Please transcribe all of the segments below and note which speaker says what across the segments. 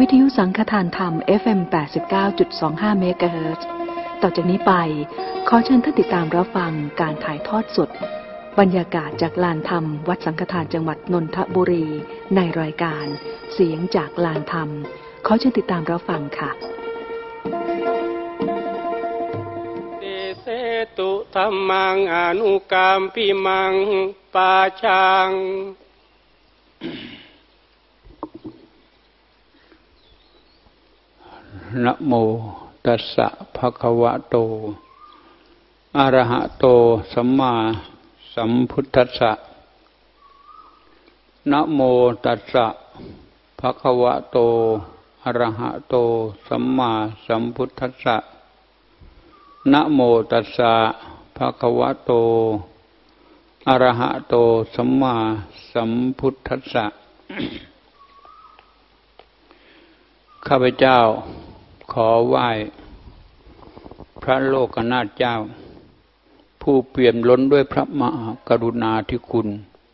Speaker 1: วิทยุสังฆทานธรรม FM 89.25 เมกะเฮิรตซ์ต่อจากนี้ไปขอเชิญท่านติดตามรับฟังการถ่ายทอดสดบรรยากาศจากลานธรรมวัดสังฆทานจังหวัดนนทบุรีในรายการเสียงจากลานธรรมขอเชิญติดตามรับฟังค่ะ
Speaker 2: เสตุธัมมังอนุกามปิมังปาชังนะโมตัสสะภะคะวะโตอะระหะโตสัมมาสัมพุทธัสสะนะโมตัสสะภะคะวะโตอะระหะโตสัมมาสัมพุทธัสสะนะโมตัสสะภะคะวะโตอะระหะโตสัมมาสัมพุทธัสสะข้าพเจ้าขอไหว้พระโลกนาถเจ้าผู้เปี่ยมล้นด้วยพระมหากรุณาธิคุณ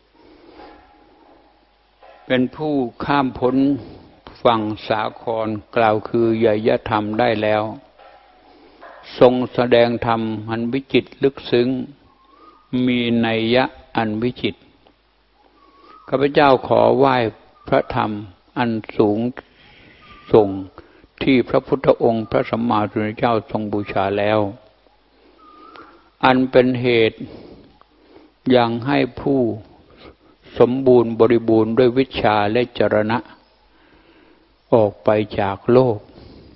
Speaker 2: เป็นผู้ข้ามพ้นฝั่งสาครกล่าวคือไวยธรรมได้แล้วทรงแสดงธรรมอันวิจิตรลึกซึ้งมีนัยยะอันวิจิตรข้าพเจ้าขอไหว้พระธรรมอันสูงส่งที่พระพุทธองค์พระสัมมาสัมพุทธเจ้าทรงบูชาแล้วอันเป็นเหตุยังให้ผู้สมบูรณ์บริบูรณ์ด้วยวิชชาและจรณะออกไปจากโลก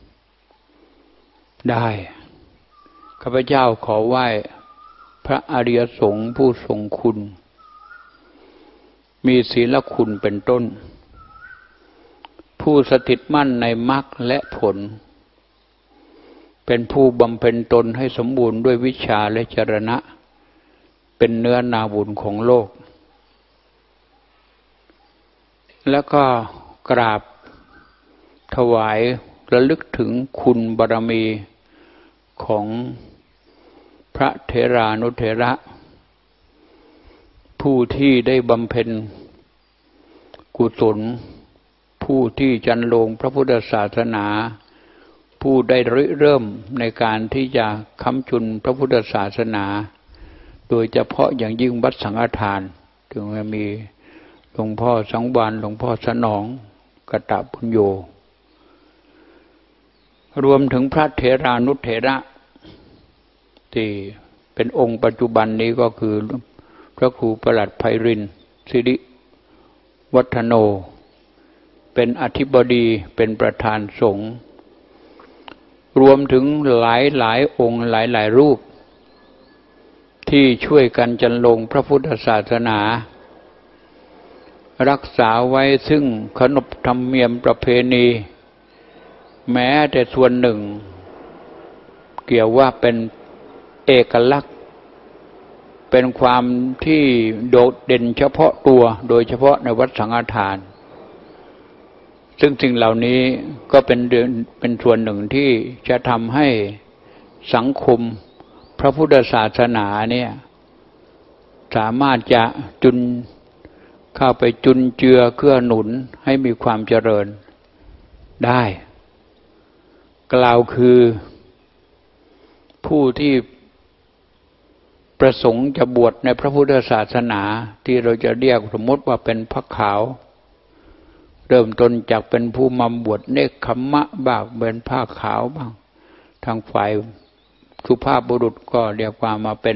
Speaker 2: ได้ข้าพเจ้าขอไหว้พระอริยสงฆ์ผู้ทรงคุณมีศีลคุณเป็นต้นผู้สถิตมั่นในมรรคและผลเป็นผู้บำเพ็ญตนให้สมบูรณ์ด้วยวิชชาและจรณะเป็นเนื้อนาบุญของโลกแล้วก็กราบถวายระลึกถึงคุณบารมีของพระเถรานุเถระผู้ที่ได้บำเพ็ญกุศลผู้ที่จันโลงพระพุทธศาสนาผู้ได้เริ่มในการที่จะค้ำจุนพระพุทธศาสนาโดยเฉพาะอย่างยิ่งวัดสังฆทานถึงมีหลวงพ่อสังวาลหลวงพ่อสนองกตปุญโญรวมถึงพระเถรานุเถระที่เป็นองค์ปัจจุบันนี้ก็คือพระครูประหลัดไพรินทร์สิริวัฒโนเป็นอธิบดีเป็นประธานสงฆ์รวมถึงหลายองค์หลายรูปที่ช่วยกันจันลงพระพุทธศาสนารักษาไว้ซึ่งขนบธรรมเนียมประเพณีแม้แต่ส่วนหนึ่งเกี่ยวว่าเป็นเอกลักษณ์เป็นความที่โดดเด่นเฉพาะตัวโดยเฉพาะในวัดสังฆทานซึ่งสิ่งเหล่านี้ก็เป็นส่วนหนึ่งที่จะทำให้สังคมพระพุทธศาสนาเนี่ยสามารถจะเข้าไปจุนเจือเกื้อหนุนให้มีความเจริญได้กล่าวคือผู้ที่ประสงค์จะบวชในพระพุทธศาสนาที่เราจะเรียกสมมติว่าเป็นพระขาวเริ่มต้นจากเป็นผู้มาบวชเนกขัมมะบ้างเป็นผ้าขาวบ้างทางฝ่ายสุภาพบุรุษก็เรียกว่ามาเป็น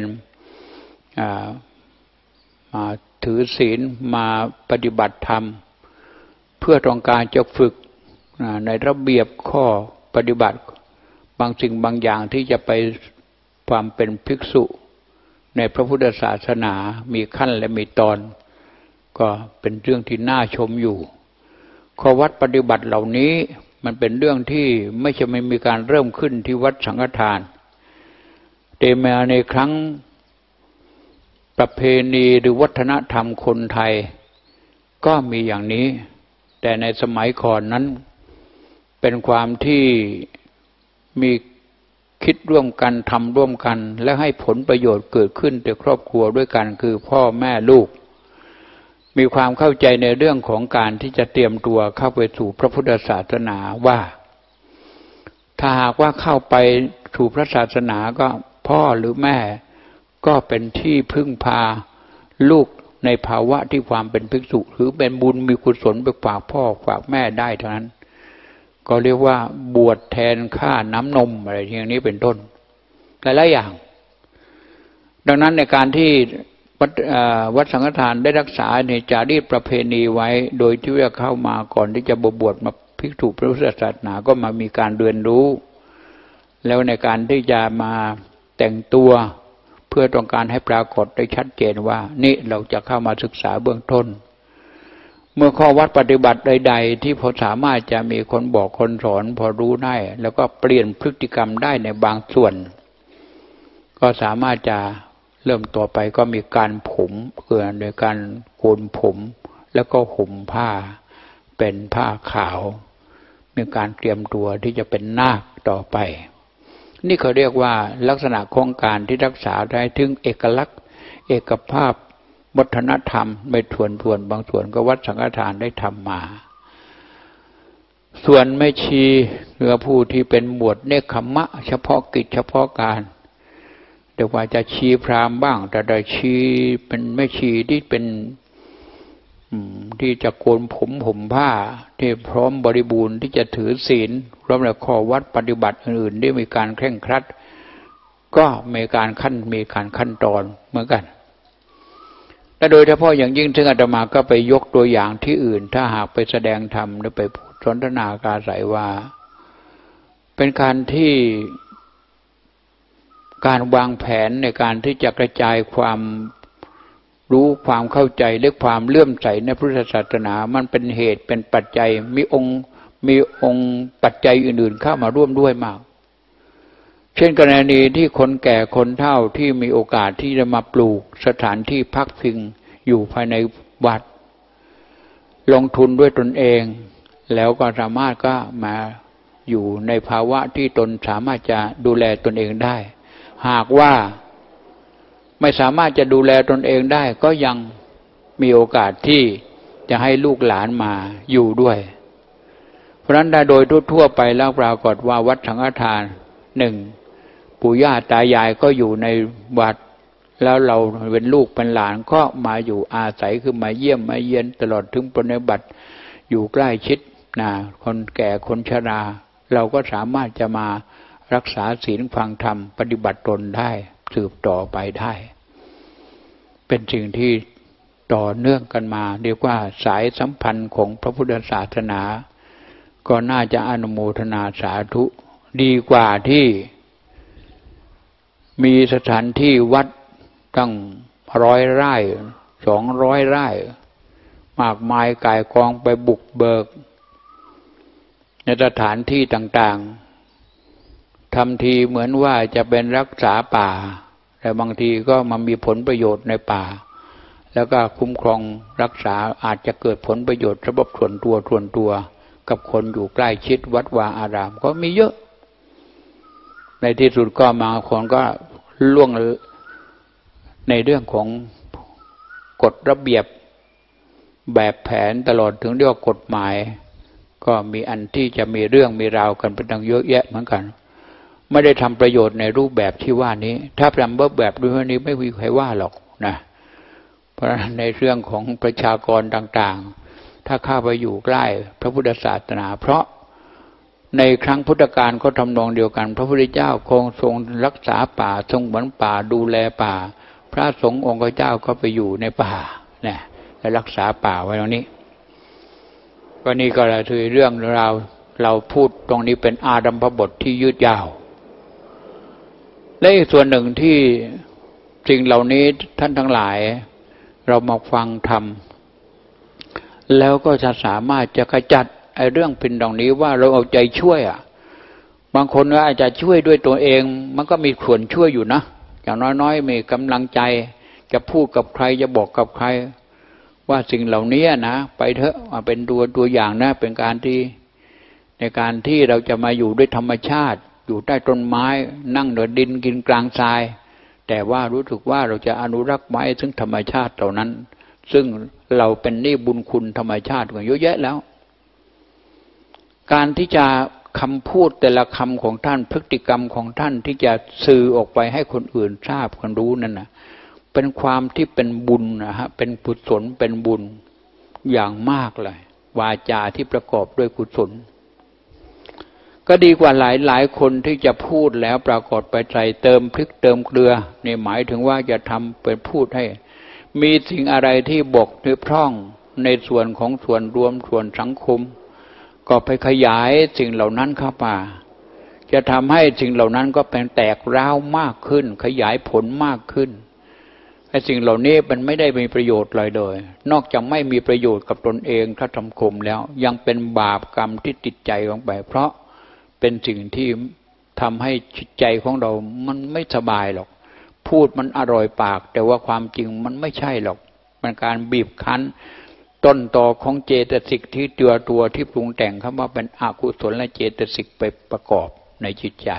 Speaker 2: มาถือศีลมาปฏิบัติธรรมเพื่อต้องการจะฝึกในระเบียบข้อปฏิบัติบางสิ่งบางอย่างที่จะไปความเป็นภิกษุในพระพุทธศาสนามีขั้นและมีตอนก็เป็นเรื่องที่น่าชมอยู่ข้อวัดปฏิบัติเหล่านี้มันเป็นเรื่องที่ไม่ใช่ไม่มีการเริ่มขึ้นที่วัดสังฆทานแต่มาในครั้งประเพณีหรือวัฒนธรรมคนไทยก็มีอย่างนี้แต่ในสมัยก่อนนั้นเป็นความที่มีคิดร่วมกันทำร่วมกันและให้ผลประโยชน์เกิดขึ้นในครอบครัวด้วยกันคือพ่อแม่ลูกมีความเข้าใจในเรื่องของการที่จะเตรียมตัวเข้าไปสู่พระพุทธศาสนาว่าถ้าหากว่าเข้าไปสู่พระศาสนาก็พ่อหรือแม่ก็เป็นที่พึ่งพาลูกในภาวะที่ความเป็นภิกษุหรือเป็นบุญมีกุศลไปฝากพ่อฝากแม่ได้เท่านั้นก็เรียกว่าบวชแทนค่าน้ำนมอะไรอย่างนี้เป็นต้นหลายๆอย่างดังนั้นในการที่วัดสังฆทานได้รักษาในจารีตประเพณีไว้โดยที่ว่าเข้ามาก่อนที่จะบวชมาภิกษุพระพุทธศาสนาก็มามีการเรียนรู้แล้วในการที่จะมาแต่งตัวเพื่อต้องการให้ปรากฏได้ชัดเจนว่านี่เราจะเข้ามาศึกษาเบื้องต้นเมื่อข้อวัดปฏิบัติใดๆที่พอสามารถจะมีคนบอกคนสอนพอรู้ได้แล้วก็เปลี่ยนพฤติกรรมได้ในบางส่วนก็สามารถจะเริ่มต่อไปก็มีการผมโดยการโกนผมแล้วก็ห่มผ้าเป็นผ้าขาวมีการเตรียมตัวที่จะเป็นนาคต่อไปนี่เขาเรียกว่าลักษณะของการที่รักษาได้ถึงเอกลักษณ์เอกภาพวัฒนธรรมไม่ส่วนบางส่วนก็วัดสังฆทานได้ทำมาส่วนแม่ชีหรือผู้ที่เป็นบวชเนกขัมมะเฉพาะกิจเฉพาะการเดี๋ยวว่าจะชีพราหมณ์บ้างแต่ได้ชีเป็นแม่ชีที่เป็นที่จะโกนผมห่มผ้าที่พร้อมบริบูรณ์ที่จะถือศีลรวมทั้งข้อวัดปฏิบัติอื่นๆที่มีการเคร่งครัดก็มีการขั้นตอนเหมือนกันและโดยเฉพาะอย่างยิ่งถึงอาตมาก็ไปยกตัวอย่างที่อื่นถ้าหากไปแสดงธรรมหรือไปสนทนาการใส่ว่าเป็นการที่การวางแผนในการที่จะกระจายความรู้ความเข้าใจและความเลื่อมใสในพุทธศาสนามันเป็นเหตุเป็นปัจจัยมีองค์ปัจจัยอื่นๆเข้ามาร่วมด้วยมากเช่นกรณีที่คนแก่คนเฒ่าที่มีโอกาสที่จะมาปลูกสถานที่พักพิงอยู่ภายในวัดลงทุนด้วยตนเองแล้วก็สามารถก็มาอยู่ในภาวะที่ตนสามารถจะดูแลตนเองได้หากว่าไม่สามารถจะดูแลตนเองได้ก็ยังมีโอกาสที่จะให้ลูกหลานมาอยู่ด้วยเพราะฉะนั้นโดยทั่วไปแล้วปรากฏว่าวัดสังฆทานหนึ่งปู่ย่าตายายก็อยู่ในวัดแล้วเราเป็นลูกเป็นหลานก็มาอยู่อาศัยคือมาเยี่ยมมาเยียนตลอดถึงปฏิบัติอยู่ใกล้ชิดคนแก่คนชราเราก็สามารถจะมารักษาศีลฟังธรรมปฏิบัติตนได้สืบต่อไปได้เป็นสิ่งที่ต่อเนื่องกันมาเรียกว่าสายสัมพันธ์ของพระพุทธศาสนาก็น่าจะอนุโมทนาสาธุดีกว่าที่มีสถานที่วัดตั้ง100 ไร่200 ไร่มากมายก่ายกองไปบุกเบิกในสถานที่ต่างๆทำทีเหมือนว่าจะเป็นรักษาป่าแต่บางทีก็มามีผลประโยชน์ในป่าแล้วก็คุ้มครองรักษาอาจจะเกิดผลประโยชน์สำหรับส่วนตัวกับคนอยู่ใกล้ชิดวัดวาอารามก็มีเยอะในที่สุดก็มาคนก็ล่วงในเรื่องของกฎระเบียบแบบแผนตลอดถึงเรียกว่ากฎหมายก็มีอันที่จะมีเรื่องมีราวกันเป็นตั้งเยอะแยะเหมือนกันไม่ได้ทำประโยชน์ในรูปแบบที่ว่านี้ถ้าทำแบบด้วยนี้ไม่มีใครว่าหรอกนะเพราะในเรื่องของประชากรต่างๆถ้าเข้าไปอยู่ใกล้พระพุทธศาสนาเพราะในครั้งพุทธกาลก็ทำนองเดียวกันพระพุทธเจ้าคงทรงรักษาป่าทรงเหมือนป่าดูแลป่าพระสงฆ์องค์เจ้าก็ไปอยู่ในป่าเนี่ยและรักษาป่าไว้ตรงนี้ก็นี่ก็คือเรื่องเราพูดตรงนี้เป็นอาดัมพบทที่ยืดยาวและอีกส่วนหนึ่งที่สิ่งเหล่านี้ท่านทั้งหลายเรามาฟังธรรมแล้วก็จะสามารถจะขจัดไอ้เรื่องเป็นตรงนี้ว่าเราเอาใจช่วยบางคนก็อาจจะช่วยด้วยตัวเองมันก็มีส่วนช่วยอยู่นะอย่างน้อยๆมีกำลังใจจะพูดกับใครจะบอกกับใครว่าสิ่งเหล่านี้นะไปเถอะมาเป็นตัวอย่างนะเป็นการที่ในการที่เราจะมาอยู่ด้วยธรรมชาติอยู่ใต้ต้นไม้นั่งโดยดินกินกลางทรายแต่ว่ารู้สึกว่าเราจะอนุรักษ์ไว้ซึ่งธรรมชาติเหล่านั้นซึ่งเราเป็นหนี้บุญคุณธรรมชาติกันเยอะแยะแล้วการที่จะคำพูดแต่ละคำของท่านพฤติกรรมของท่านที่จะสื่อออกไปให้คนอื่นทราบคนรู้นั่นนะเป็นความที่เป็นบุญนะฮะเป็นกุศลเป็นบุญอย่างมากเลยวาจาที่ประกอบด้วยกุศลก็ดีกว่าหลายคนที่จะพูดแล้วปรากฏไปใส่เติมพริกเติมเกลือนี่หมายถึงว่าจะทำเป็นพูดให้มีสิ่งอะไรที่บกพร่องในส่วนของส่วนรวมส่วนสังคมก็ไปขยายสิ่งเหล่านั้นเข้ามาจะทำให้สิ่งเหล่านั้นก็เป็นแตกร้าวมากขึ้นขยายผลมากขึ้นไอ้สิ่งเหล่านี้มันไม่ได้มีประโยชน์เลยนอกจากไม่มีประโยชน์กับตนเองถ้าทำคมแล้วยังเป็นบาปกรรมที่ติดใจลงไปเพราะเป็นสิ่งที่ทำให้จิตใจของเรามันไม่สบายหรอกพูดมันอร่อยปากแต่ว่าความจริงมันไม่ใช่หรอกมันการบีบคั้นต้นตอของเจตสิกที่ตัวที่ปรุงแต่งคำว่าเป็นอกุศลและเจตสิกไปประกอบในจิตใจ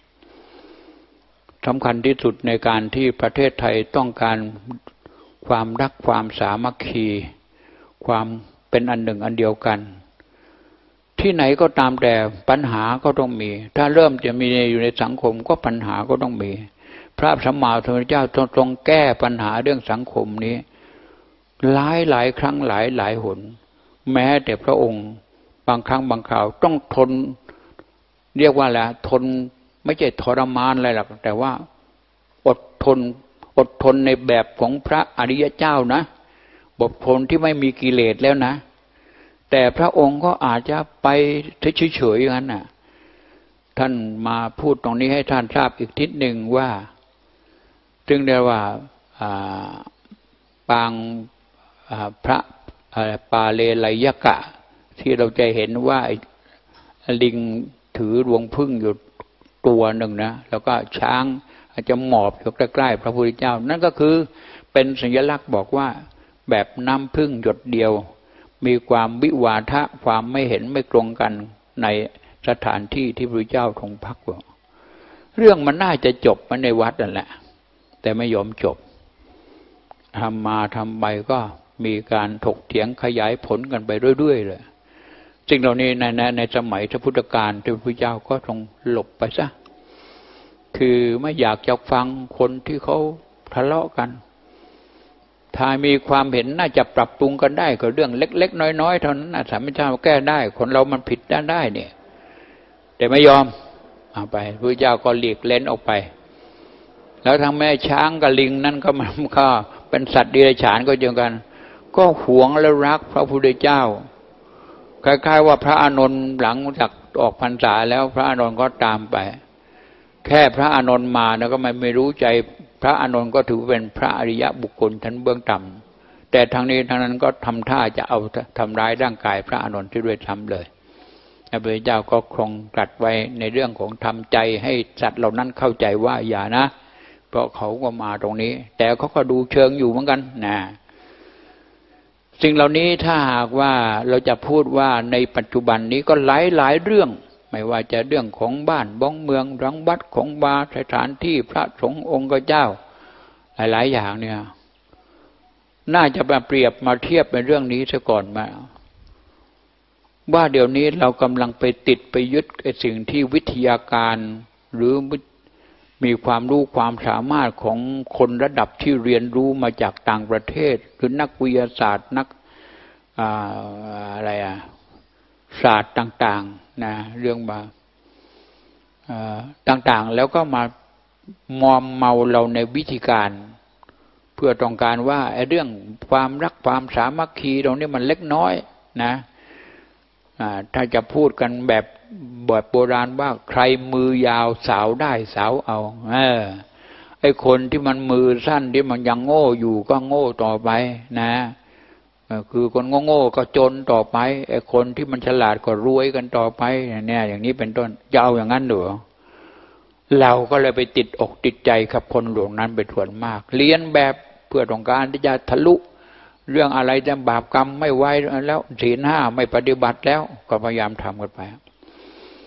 Speaker 2: สำคัญที่สุดในการที่ประเทศไทยต้องการความรักความสามัคคีความเป็นอันหนึ่งอันเดียวกันที่ไหนก็ตามแต่ปัญหาก็ต้องมีถ้าเริ่มจะมีอยู่ในสังคมก็ปัญหาก็ต้องมีพระสัมมาสัมพุทธเจ้าทรงแก้ปัญหาเรื่องสังคมนี้หลายครั้งหลายหนแม้แต่พระองค์บางครั้งบางคราวต้องทนเรียกว่าอะไรทนไม่ใช่ทรมานอะไรหรอกแต่ว่าอดทนในแบบของพระอริยเจ้านะอดทนที่ไม่มีกิเลสแล้วนะแต่พระองค์ก็อาจจะไปเฉยๆอย่างนั้นน่ะท่านมาพูดตรงนี้ให้ท่านทราบอีกนิดหนึ่งว่าจึงเรียกว่าปางพระปาเลไลยกะที่เราจะเห็นว่าลิงถือรวงผึ้งอยู่ตัวหนึ่งนะแล้วก็ช้างอาจจะหมอบอยู่ใกล้ๆพระพุทธเจ้านั่นก็คือเป็นสัญลักษณ์บอกว่าแบบน้ำผึ้งหยดเดียวมีความวิวาทะความไม่เห็นไม่ตรงกันในสถานที่ที่พระพุทธเจ้าทรงพักอยู่เรื่องมันน่าจะจบมาในวัดนั่นแหละแต่ไม่ยอมจบทำมาทำไปก็มีการถกเถียงขยายผลกันไปเรื่อยๆเลยสิ่งเหล่านี้ในสมัยพระพุทธกาลที่พระพุทธเจ้าก็ทรงหลบไปซะคือไม่อยากจะฟังคนที่เขาทะเลาะกันถ้ามีความเห็นน่าจะปรับปรุงกันได้ก็เรื่องเล็กๆน้อยๆเท่านั้นสามารถแก้ได้คนเรามันผิดได้เนี่ยแต่ไม่ยอมเอาไปพระพุทธเจ้าก็หลีกเล้นออกไปแล้วทั้งแม่ช้างกับลิงนั่นก็มันก็เป็นสัตว์เดรัจฉานก็เดียวกันก็หวงและรักพระพุทธเจ้าคล้ายๆว่าพระอานนท์หลังจากออกพรรษาแล้วพระอานนท์ก็ตามไปแค่พระอานนท์มาแล้วก็ไม่รู้ใจพระอานนท์ก็ถือเป็นพระอริยะบุคคลชั้นเบื้องต่ำแต่ทางนี้ทางนั้นก็ทำท่าจะเอาทำร้ายร่างกายพระอานนท์ที่ด้วยซ้ำเลยพระพุทธเจ้าก็คงตรัสไว้ในเรื่องของทำใจให้สัตว์เหล่านั้นเข้าใจว่าอย่านะเพราะเขาก็มาตรงนี้แต่เขาก็ดูเชิงอยู่เหมือนกันนะสิ่งเหล่านี้ถ้าหากว่าเราจะพูดว่าในปัจจุบันนี้ก็หลายเรื่องไม่ว่าจะเรื่องของบ้านบ้องเมืองรังวัดของวาสถานที่พระสงฆ์องค์เจ้าหลายอย่างเนี่ยน่าจะมาเปรียบมาเทียบเป็นเรื่องนี้ซะก่อนมาว่าเดี๋ยวนี้เรากำลังไปติดไปยึดไอ้สิ่งที่วิทยาการหรือมีความรู้ความสามารถของคนระดับที่เรียนรู้มาจากต่างประเทศหรือนักวิทยาศาสตร์นักศาสตร์ต่างๆนะเรื่องมาต่างๆแล้วก็มามอมเมาเราในวิธีการเพื่อต้องการว่าไอ้เรื่องความรักความสามัคคีตรงนี้มันเล็กน้อยนะถ้าจะพูดกันแบบโบราณว่าใครมือยาวสาวได้สาวเอาไอ้คนที่มันมือสั้นที่มันยังโง่อยู่ก็โง่ต่อไปนะคือคนโง่ก็จนต่อไปไอ้คนที่มันฉลาดก็รวยกันต่อไปเนี่ยอย่างนี้เป็นต้นจะเอาอย่างนั้นหรือเราก็เลยไปติดอกติดใจกับคนหลวงนั้นเป็นส่วนมากเรียนแบบเพื่อต้องการที่จะทะลุเรื่องอะไรจะบาปกรรมไม่ไหวแล้วศีลห้าไม่ปฏิบัติแล้วก็พยายามทำกันไป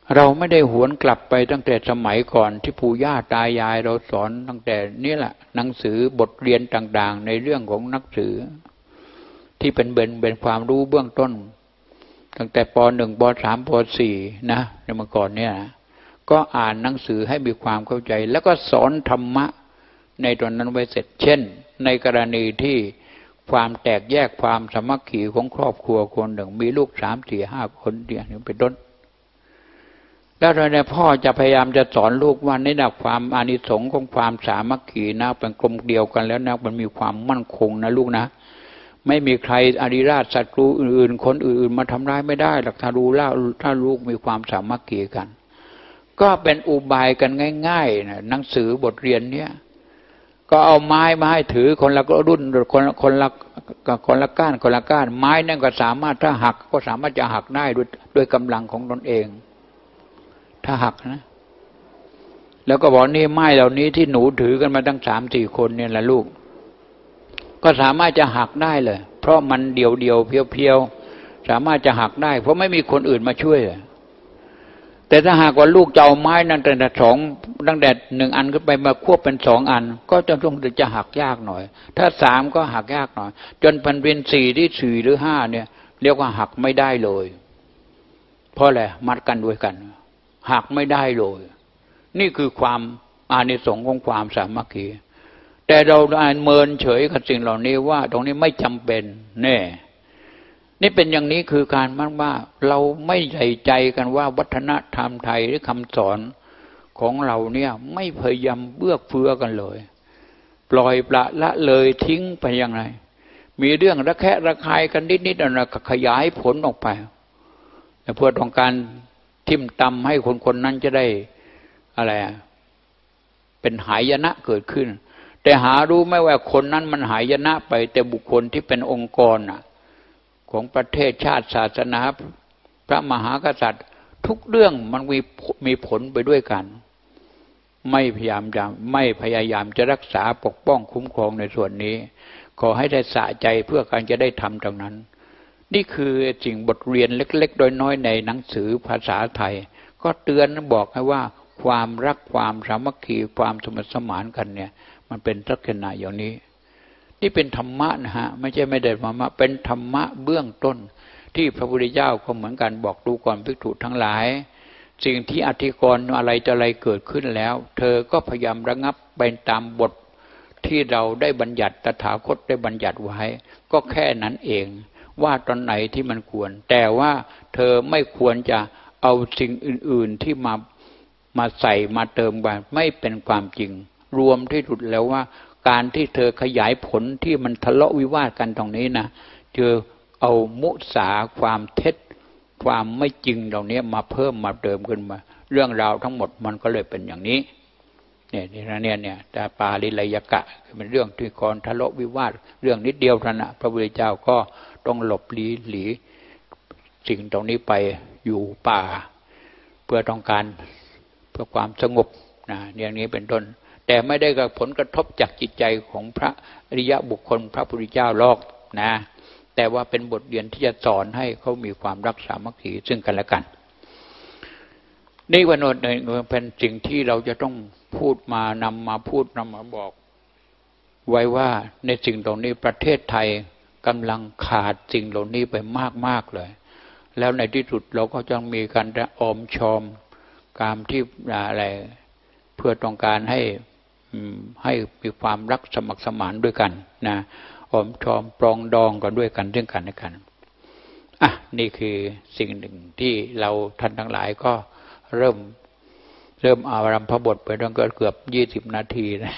Speaker 2: เราไม่ได้หวนกลับไปตั้งแต่สมัยก่อนที่ปู่ย่าตายายเราสอนตั้งแต่นี่แหละหนังสือบทเรียนต่างๆในเรื่องของหนังสือที่เป็นความรู้เบื้องต้นตั้งแต่ป .1 ป .3 ป .4 นะในเมื่อก่อนเนี่ยนะก็อ่านหนังสือให้มีความเข้าใจแล้วก็สอนธรรมะในตอนนั้นไว้เสร็จเช่นในกรณีที่ความแตกแยกความสามัคคีของครอบครัวคนหนึ่งมีลูก3 4 5 คนเนี่ยเป็นต้นแล้วเราเนี่ยพ่อจะพยายามจะสอนลูกว่าในดับความอานิสงส์ของความสามัคคีนะเป็นกลมเดียวกันแล้วนะมันมีความมั่นคงนะลูกนะไม่มีใครอริราชศัตรูอื่นๆคนอื่นๆมาทำร้ายไม่ได้หรอกถ้ารู้แล้วถ้าลูกมีความสามัคคีกันก็เป็นอุบายกันง่ายๆนะหนังสือบทเรียนเนี้ยก็เอาไม้มาให้ถือคนละรุ่นคนละก้านไม้นั่นก็สามารถถ้าหักก็สามารถจะหักได้ด้วยกำลังของตนเองถ้าหักนะแล้วก็บอกนี่ไม้เหล่านี้ที่หนูถือกันมาตั้ง3-4 คนเนี่ยแหละลูกก็สามารถจะหักได้เลยเพราะมันเดียวๆเพียวๆสามารถจะหักได้เพราะไม่มีคนอื่นมาช่วยแต่ถ้าหากว่าลูกจะเอาไม้นั่นตั้งแต่1 อันขึ้นไปมาควบเป็น2 อันก็จะหักยากหน่อยถ้า3ก็หักยากหน่อยจนเป็น4ที่4หรือ5เนี่ยเรียกว่าหักไม่ได้เลยเพราะอะไรมัดกันด้วยกันหักไม่ได้เลยนี่คือความอานิสงส์ของความสามัคคีแต่เราเมินเฉยกับสิ่งเหล่านี้ว่าตรงนี้ไม่จำเป็นแน่นี่เป็นอย่างนี้คือการว่าเราไม่ใส่ใจกันว่าวัฒนธรรมไทยหรือคำสอนของเราเนี่ยไม่พยายามเบื้อเฟื้อกันเลยปล่อยปละละเลยทิ้งไปอย่างไรมีเรื่องระแคะระคายกันนิดๆนะขยายผลออกไปเพื่อต้องการทิ่มตำให้คนนั้นจะได้อะไรเป็นหายนะเกิดขึ้นแต่หารู้ไหมว่าคนนั้นมันหายนะไปแต่บุคคลที่เป็นองค์กรของประเทศชาติศาสนาพระมหากษัตริย์ทุกเรื่องมันมีผลไปด้วยกันไม่พยายามจะรักษาปกป้องคุ้มครองในส่วนนี้ขอให้ได้สะใจเพื่อการจะได้ทำตรงนั้นนี่คือสิ่งบทเรียนเล็กๆน้อยๆในหนังสือภาษาไทยก็เตือนบอกให้ว่าความรักความสามัคคีความสมัครสมานกันเนี่ยมันเป็นลักษณะอย่างนี้นี่เป็นธรรมะนะฮะไม่ใช่ไม่ได้ธรรมะเป็นธรรมะเบื้องต้นที่พระพุทธเจ้าก็เหมือนกันบอกดูก่อนภิกษุทั้งหลายสิ่งที่อธิกรณ์อะไรจะอะไรเกิดขึ้นแล้วเธอก็พยายามระงับไปตามบทที่เราได้บัญญัติตถาคตได้บัญญัติไว้ก็แค่นั้นเองว่าตอนไหนที่มันควรแต่ว่าเธอไม่ควรจะเอาสิ่งอื่นๆที่มาใส่มาเติมไปไม่เป็นความจริงรวมที่สุดแล้วว่าการที่เธอขยายผลที่มันทะเลาะวิวาทกันตรงนี้นะเธอเอามุสาความเท็จความไม่จริงเหล่านี้มาเพิ่มมาเติมขึ้นมาเรื่องราวทั้งหมดมันก็เลยเป็นอย่างนี้เนี่ยแต่ปาลิไลยกะเป็นเรื่องที่ก่อนทะเลาะวิวาทเรื่องนิดเดียวเท่านั้นพระพุทธเจ้าก็ต้องหลบหลีสิ่งตรงนี้ไปอยู่ป่าเพื่อต้องการเพื่อความสงบอย่างนี้เป็นต้นแต่ไม่ได้กับผลกระทบจากจิตใจของพระอริยบุคคลพระพุทธเจ้าหรอกนะแต่ว่าเป็นบทเรียนที่จะสอนให้เขามีความรักสามัคคีซึ่งกันและกันนี่วันนี้เป็นสิ่งที่เราจะต้องพูดมานำมาบอกไว้ว่าในสิ่งตรงนี้ประเทศไทยกำลังขาดสิ่งเหล่านี้ไปมากเลยแล้วในที่สุดเราก็จะมีการออมชอมการที่อะไรเพื่อต้องการให้มีความรักสมัครสมานด้วยกันนะออมชอมปรองดองกันด้วยกันซึ่งกันและกันนี่คือสิ่งหนึ่งที่เราท่านทั้งหลายก็เริ่มอารัมภบทไปตั้งเกือบ20 นาทีนะ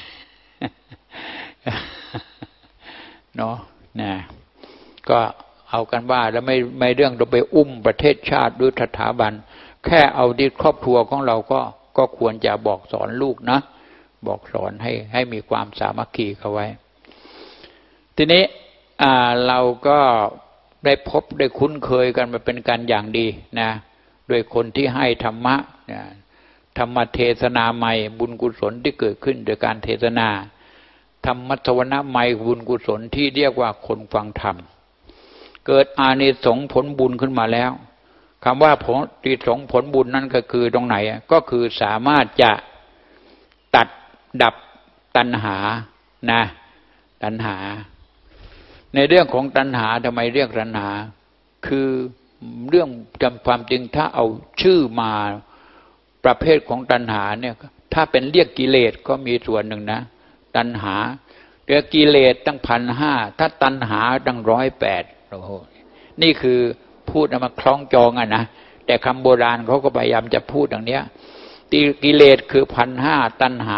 Speaker 2: เนาะนะก็เอากันว่าแล้วไม่เรื่องเราไปอุ้มประเทศชาติหรือสถาบันแค่เอาที่ครอบครัวของเราก็ควรจะบอกสอนลูกนะบอกสอนให้มีความสามัคคีเข้าไว้ทีนี้เราก็ได้พบได้คุ้นเคยกันมาเป็นการอย่างดีนะโดยคนที่ให้ธรรมะธรรมเทศนาใหม่บุญกุศลที่เกิดขึ้นโดยการเทศนาธรรมสวนะใหม่บุญกุศลที่เรียกว่าคนฟังธรรมเกิดอานิสงส์ผลบุญขึ้นมาแล้วคำว่าผลติสงผลบุญนั้นก็คือตรงไหนก็คือสามารถจะตัดดับตัณหานะตัณหาในเรื่องของตัณหาทำไมเรียกตัณหาคือเรื่องจำความจริงถ้าเอาชื่อมาประเภทของตัณหาเนี่ยถ้าเป็นเรียกกิเลสก็มีส่วนหนึ่งนะตัณหาเรียกกิเลสตั้ง1,500ถ้าตัณหาตั้ง108โอ้โหนี่คือพูดมาคล้องจองนะแต่คำโบราณเขาก็พยายามจะพูดอย่างเนี้ยกิเลสคือ1,500ตัณหา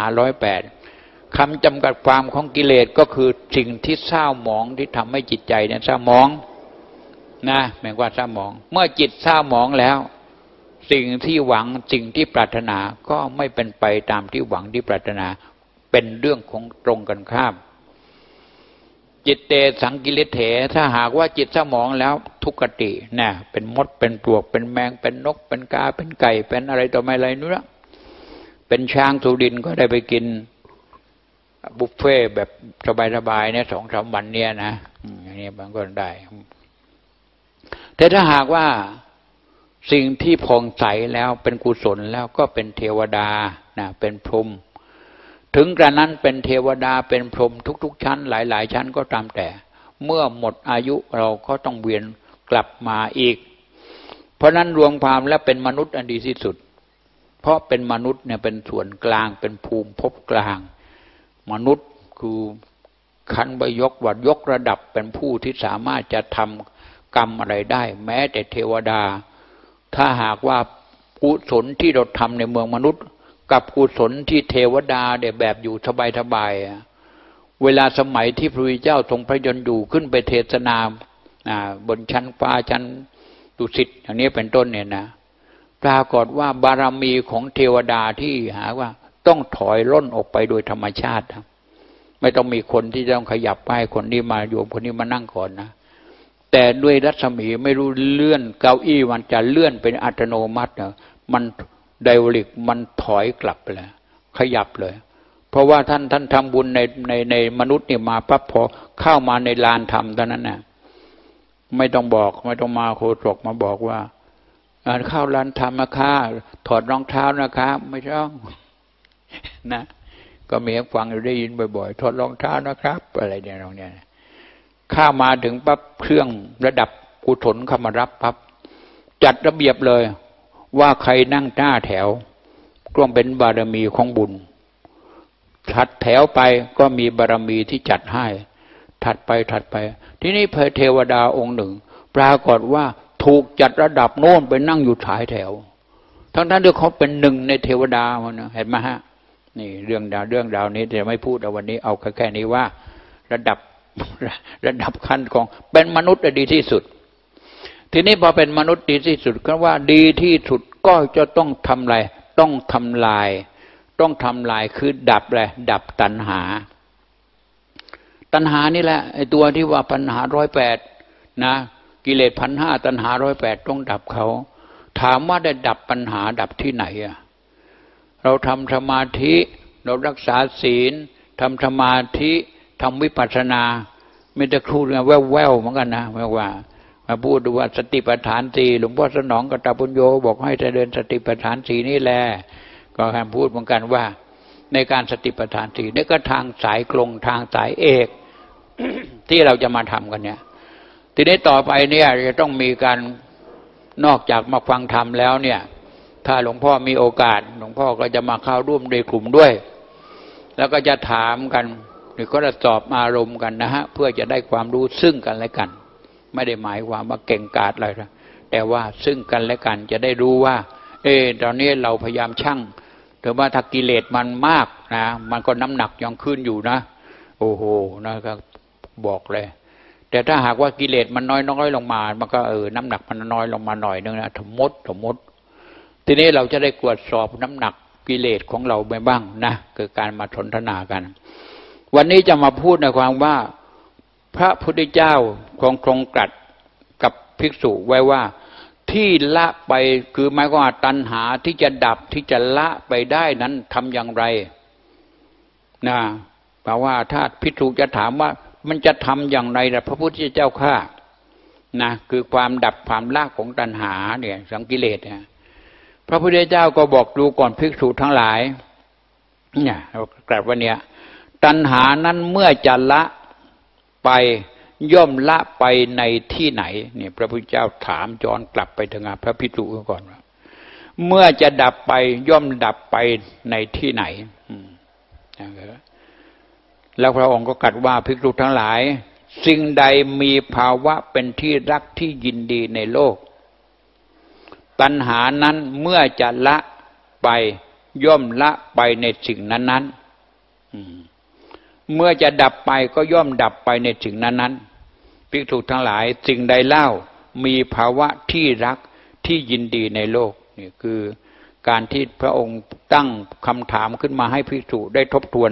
Speaker 2: 108คำจำกัดความของกิเลสก็คือสิ่งที่เศร้าหมองที่ทำให้จิตใจเนี่ยเศร้าหมองนะหมายว่าเศร้าหมองเมื่อจิตเศร้าหมองแล้วสิ่งที่หวังสิ่งที่ปรารถนาก็ไม่เป็นไปตามที่หวังที่ปรารถนาเป็นเรื่องของตรงกันข้ามจิตเตสังกิเลสเถถ้าหากว่าจิตเศร้าหมองแล้วทุกขตินะเป็นมดเป็นปลวกเป็นแมงเป็นนกเป็นกาเป็นไก่เป็นอะไรต่อไม่อะไรนู้นเป็นช้างสุดินก็ได้ไปกินบุฟเฟ่แบบสบายๆเนี่ย2-3 วันเนี่ยนะอย่างนี้บางคนได้แต่ถ้าหากว่าสิ่งที่ผ่องใสแล้วเป็นกุศลแล้วก็เป็นเทวดานะเป็นพรหมถึงกระนั้นเป็นเทวดาเป็นพรหมทุกๆชั้นหลายๆชั้นก็ตามแต่เมื่อหมดอายุเราก็ต้องเวียนกลับมาอีกเพราะนั้นรวมความแล้วเป็นมนุษย์อันดีที่สุดเพราะเป็นมนุษย์เนี่ยเป็นส่วนกลางเป็นภูมิภพกลางมนุษย์คือขันบยกวัดยกระดับเป็นผู้ที่สามารถจะทำกรรมอะไรได้แม้แต่เทวดาถ้าหากว่ากุศลที่เราทำในเมืองมนุษย์กับกุศลที่เทวดาเนี่ยแบบอยู่สบายๆเวลาสมัยที่พระพุทธเจ้าทรงพระชนม์อยู่ขึ้นไปเทศนาบนชั้นฟ้าชั้นดุสิตอย่างนี้เป็นต้นเนี่ยนะปรากฏว่าบารมีของเทวดาที่หาว่าต้องถอยล่นออกไปโดยธรรมชาติไม่ต้องมีคนที่ต้องขยับให้คนนี้มาโยมคนนี้มานั่งก่อนนะแต่ด้วยรัศมีไม่รู้เลื่อนเก้าอี้มันจะเลื่อนเป็นอัตโนมัติมันไดโวลิกมันถอยกลับไปเลยขยับเลยเพราะว่าท่านทำบุญในมนุษย์นี่มาปั๊บพอเข้ามาในลานธรรมตอนนั้นน่ะไม่ต้องบอกไม่ต้องมาโคศกมาบอกว่าเข้าลานธรรมนะคะถอดรองเท้านะคะไม่ต้องนะก็มีฟังอยู่ได้ยินบ่อยๆถอดรองเท้านะครับอะไรเนี่ยตรงเนี้ยข้ามาถึงปั๊บเครื่องระดับกุศลเข้ามารับปั๊บจัดระเบียบเลยว่าใครนั่งหน้าแถวก็เป็นบารมีของบุญถัดแถวไปก็มีบารมีที่จัดให้ถัดไปทีนี้พระเทวดาองค์หนึ่งปรากฏว่าถูกจัดระดับโน้นไปนั่งอยู่ท้ายแถวทั้งที่เขาเป็นหนึ่งในเทวดาเห็นไหมฮะนี่เรื่องราวนี้จะไม่พูดเอาวันนี้เอาแค่นี้ว่าระดับขั้นของเป็นมนุษย์ดีที่สุดทีนี้พอเป็นมนุษย์ดีที่สุดก็ว่าดีที่สุดก็จะต้องทำอะไรต้องทำลายคือดับอะไรดับตัณหานี่แหละไอ้ตัวที่ว่าปัญหา108นะกิเลส1,500ตัณหา108ต้องดับเขาถามว่าได้ดับปัญหาดับที่ไหนเราทำสมาธิเรารักษาศีลทำสมาธิทำวิปัสสนาไม่ได้ครูเนี่ยแว่วๆเหมือนกันนะว่ามาพูดดูว่าสติปัฏฐาน4หลวงพ่อสนองกตปุญโญบอกให้เจริญสติปัฏฐาน4นี่แหละก็คำพูดเหมือนกันว่าในการสติปัฏฐาน4นี่ก็ทางสายกลงทางสายเอก ที่เราจะมาทำกันเนี่ยทีนี้ต่อไปเนี่ยจะต้องมีการนอกจากมาฟังธรรมแล้วเนี่ยถ้าหลวงพ่อมีโอกาสหลวงพ่อก็จะมาเข้าร่วมในกลุ่มด้วยแล้วก็จะถามกันหรือก็จะสอบอารมณ์กันนะฮะเพื่อจะได้ความรู้ซึ่งกันและกันไม่ได้หมายความว่าเก่งกาจอะไรนะแต่ว่าซึ่งกันและกันจะได้รู้ว่าตอนนี้เราพยายามชั่งแต่ว่าถ้ากิเลสมันมากนะมันก็น้ำหนักยังขึ้นอยู่นะโอ้โหนะครับบอกเลยแต่ถ้าหากว่ากิเลสมันน้อยลงมามันก็น้ำหนักมันน้อยลงมาหน่อยนึงนะสมมติทีนี้เราจะได้ตรวจสอบน้ำหนักกิเลสของเราไปบ้างนะคือการมาสนทนากันวันนี้จะมาพูดในความว่าพระพุทธเจ้าทรงตรัสกับภิกษุไว้ว่าที่ละไปคือหมายความว่าตัณหาที่จะดับที่จะละไปได้นั้นทำอย่างไรนะแปลว่าถ้าภิกษุจะถามว่ามันจะทำอย่างไรล่ะพระพุทธเจ้าข้านะคือความดับความละของตัณหาเนี่ยสังกิเลสเนี่ยพระพุทธเจ้าก็บอกดูก่อนภิกษุทั้งหลายเนี่ยกลับว่าเนี่ยตัณหานั้นเมื่อจะละไปย่อมละไปในที่ไหนเนี่ยพระพุทธเจ้าถามย้อนกลับไปถึงพระภิกษุก่อนว่าเมื่อจะดับไปย่อมดับไปในที่ไหนแล้วพระองค์ก็ตรัสว่าภิกษุทั้งหลายสิ่งใดมีภาวะเป็นที่รักที่ยินดีในโลกตัณหานั้นเมื่อจะละไปย่อมละไปในสิ่งนั้นๆเมื่อจะดับไปก็ย่อมดับไปในสิ่งนั้นๆภิกษุทั้งหลายสิ่งใดเล่ามีภาวะที่รักที่ยินดีในโลกนี่คือการที่พระองค์ตั้งคำถามขึ้นมาให้ภิกษุได้ทบทวน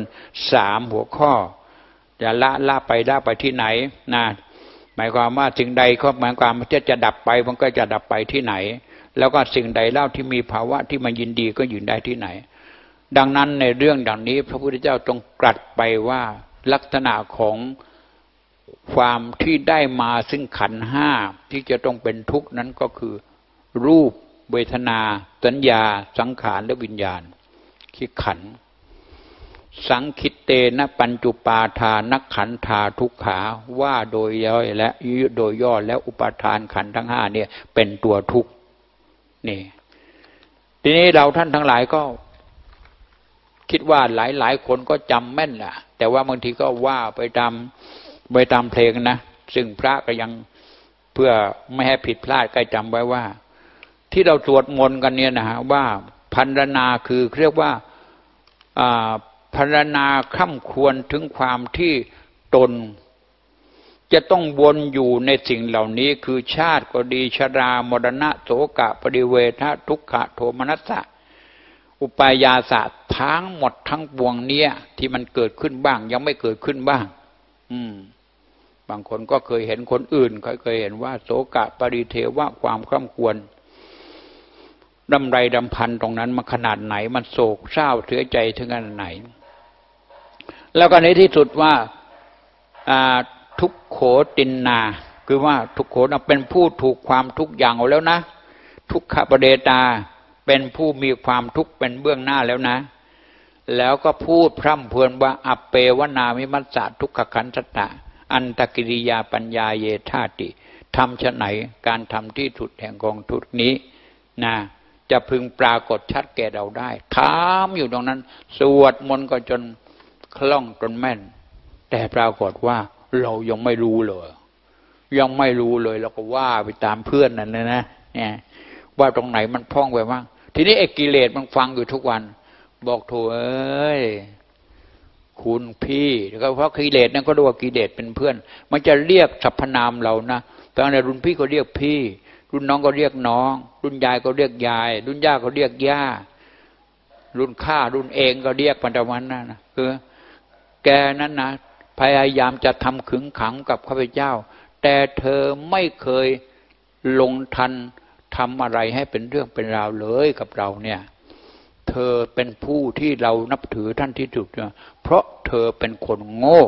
Speaker 2: 3หัวข้อจะละไปที่ไหนนะหมายความว่าสิ่งใดก็หมายความว่าจะดับไปมันก็จะดับไปที่ไหนแล้วก็สิ่งใดเล่าที่มีภาวะที่มันยินดีก็อยู่ได้ที่ไหนดังนั้นในเรื่องดังนี้พระพุทธเจ้าทรงตรัสไปว่าลักษณะของความที่ได้มาซึ่งขันธ์ห้าที่จะต้องเป็นทุกข์นั้นก็คือรูปเวทนาสัญญาสังขารและวิญญาณคือขันธ์สังคิตเตนะปัญจุปาทานักขันธาทุกขาว่าโดยย่อยและโดยย่อแล้วอุปาทานขันธ์ทั้งห้าเนี่ยเป็นตัวทุกข์นี่ทีนี้เราท่านทั้งหลายก็คิดว่าหลายคนก็จำแม่นแหละแต่ว่าบางทีก็ว่าไปตามเพลงนะซึ่งพระก็ยังเพื่อไม่ให้ผิดพลาดก็จำไว้ว่าที่เราสวดมนต์กันเนี่ยนะฮะว่าพรรณนาคือเรียกว่าพรรณนาคร่ำครวญถึงความที่ตนจะต้องวนอยู่ในสิ่งเหล่านี้คือชาติก็ดีชรามรณะโสกะปริเวทะทุกขะโทมนัสสะอุปายาสะทั้งหมดทั้งปวงเนี้ยที่มันเกิดขึ้นบ้างยังไม่เกิดขึ้นบ้างบางคนก็เคยเห็นคนอื่นเคยเห็นว่าโสกะปริเทวะความคร่ำครวญดำไรดำพันตรงนั้นมันขนาดไหนมันโศกเศร้าเสียใจถึงขนาดไหนแล้วก็ในที่สุดว่าทุกโขตินนาคือว่าทุกโขเป็นผู้ถูกความทุกข์อย่างเอาแล้วนะทุกขปเดตาเป็นผู้มีความทุกข์เป็นเบื้องหน้าแล้วนะแล้วก็พูดพร่ำเพรื่อว่าอัปเปวนามิมัสสะทุกขขันธตะอันตกิริยาปัญญาเยธาติทำฉะไหนการทำที่สุดแห่งกองทุกข์นี้นะจะพึงปรากฏชัดแก่เราได้ถามอยู่ตรงนั้นสวดมนต์ก็จนคล่องจนแม่นแต่ปรากฏว่าเรายังไม่รู้เลยเราก็ว่าไปตามเพื่อนนั่นเลยนะเนี่ยว่าตรงไหนมันพ้องไปบ้างทีนี้ไอ้กิเลสมันฟังอยู่ทุกวันบอกโถเอ้ยคุณพี่แล้วเพราะกิเลสนั่นก็เรียกว่ากิเลสเป็นเพื่อนมันจะเรียกสรรพนามเรานะตอนในรุ่นพี่ก็เรียกพี่รุ่นน้องก็เรียกน้องรุ่นยายก็เรียกยายรุ่นย่าก็เรียกย่ารุ่นข้ารุ่นเองก็เรียกปัจจุบันนั่นนะคือแกนั้นนะพยายามจะทำขึงขังกับข้าพเจ้าแต่เธอไม่เคยลงทันทำอะไรให้เป็นเรื่องเป็นราวเลยกับเราเนี่ยเธอเป็นผู้ที่เรานับถือท่านที่สุดเนี่ยเพราะเธอเป็นคนโง่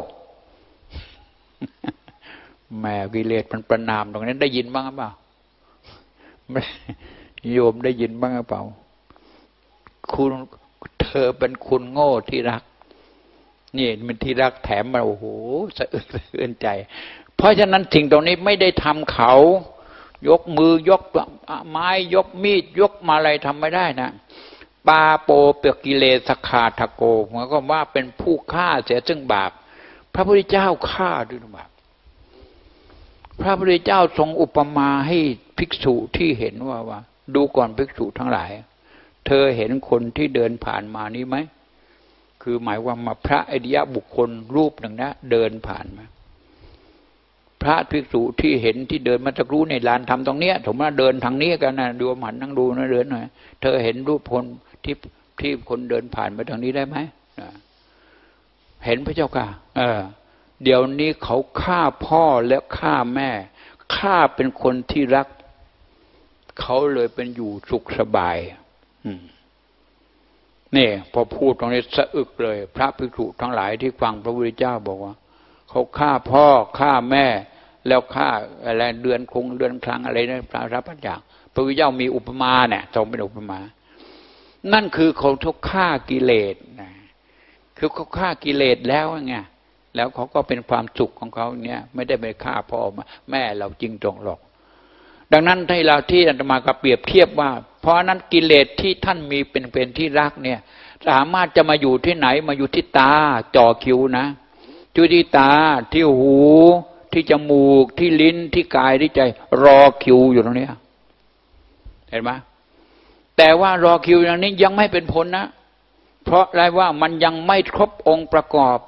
Speaker 2: แม่กิเลสมันประนามตรงนั้นได้ยินบ้างหรือเปล่าโยมได้ยินบ้างหรือเปล่าคุณเธอเป็นคุณโง่ที่รักนี่มันที่รักแถมมาโอ้โหสะอื้นใจเพราะฉะนั้นสิ่งตรงนี้ไม่ได้ทำเขายกมือยกไม้ยกมีดยกมาอะไรทำไม่ได้นะปาโปเปกิเลสคาทโกหมายความว่าเป็นผู้ฆ่าเสียซึ่งบาปพระพุทธเจ้าฆ่าด้วยบาปพระพุทธเจ้าทรงอุปมาให้ภิกษุที่เห็นว่าดูก่อนภิกษุทั้งหลายเธอเห็นคนที่เดินผ่านมานี้ไหมคือหมายว่ามาพระอริยบุคคลรูปหนึ่งนะเดินผ่านมาพระภิกษุที่เห็นที่เดินมาจากรู้ในลานธรรมตรงเนี้ยผมว่าเดินทางนี้กันนะดูหันนั่งดูนะเดินหน่อยเธอเห็นรูปคนที่คนเดินผ่านไปทางนี้ได้ไหมเห็นพระเจ้าค่ะเดี๋ยวนี้เขาฆ่าพ่อและฆ่าแม่ฆ่าเป็นคนที่รักเขาเลยเป็นอยู่สุขสบายนี่พอพูดตรงนี้สะอึกเลยพระภิกษุทั้งหลายที่ฟังพระพุทธเจ้าบอกว่าเขาฆ่าพ่อฆ่าแม่แล้วฆ่าอะไรเดือนครั้งอะไรนะพระรับพระอย่างพระพุทธเจ้ามีอุปมาเนี่ยทรงเป็นอุปมานั่นคือเขาทุกฆ่ากิเลสนะคือเขาฆ่ากิเลสแล้วไงแล้วเขาก็เป็นความสุขของเขาเนี่ยไม่ได้ไปฆ่าพ่อแม่เราจริงตรงหรอกดังนั้นให้เราที่อาตมาก็เปรียบเทียบว่าเพราะนั้นกิเลสที่ท่านมีเป็นที่รักเนี่ยสามารถจะมาอยู่ที่ไหนมาอยู่ที่ตาจ่อคิวนะอยู่ที่ตาที่หูที่จมูกที่ลิ้นที่กายที่ใจรอคิวอยู่ตรงนี้เห็นไหมแต่ว่ารอคิวอย่างนี้ยังไม่เป็นผลนะเพราะอะไรว่ามันยังไม่ครบองค์ประกอบ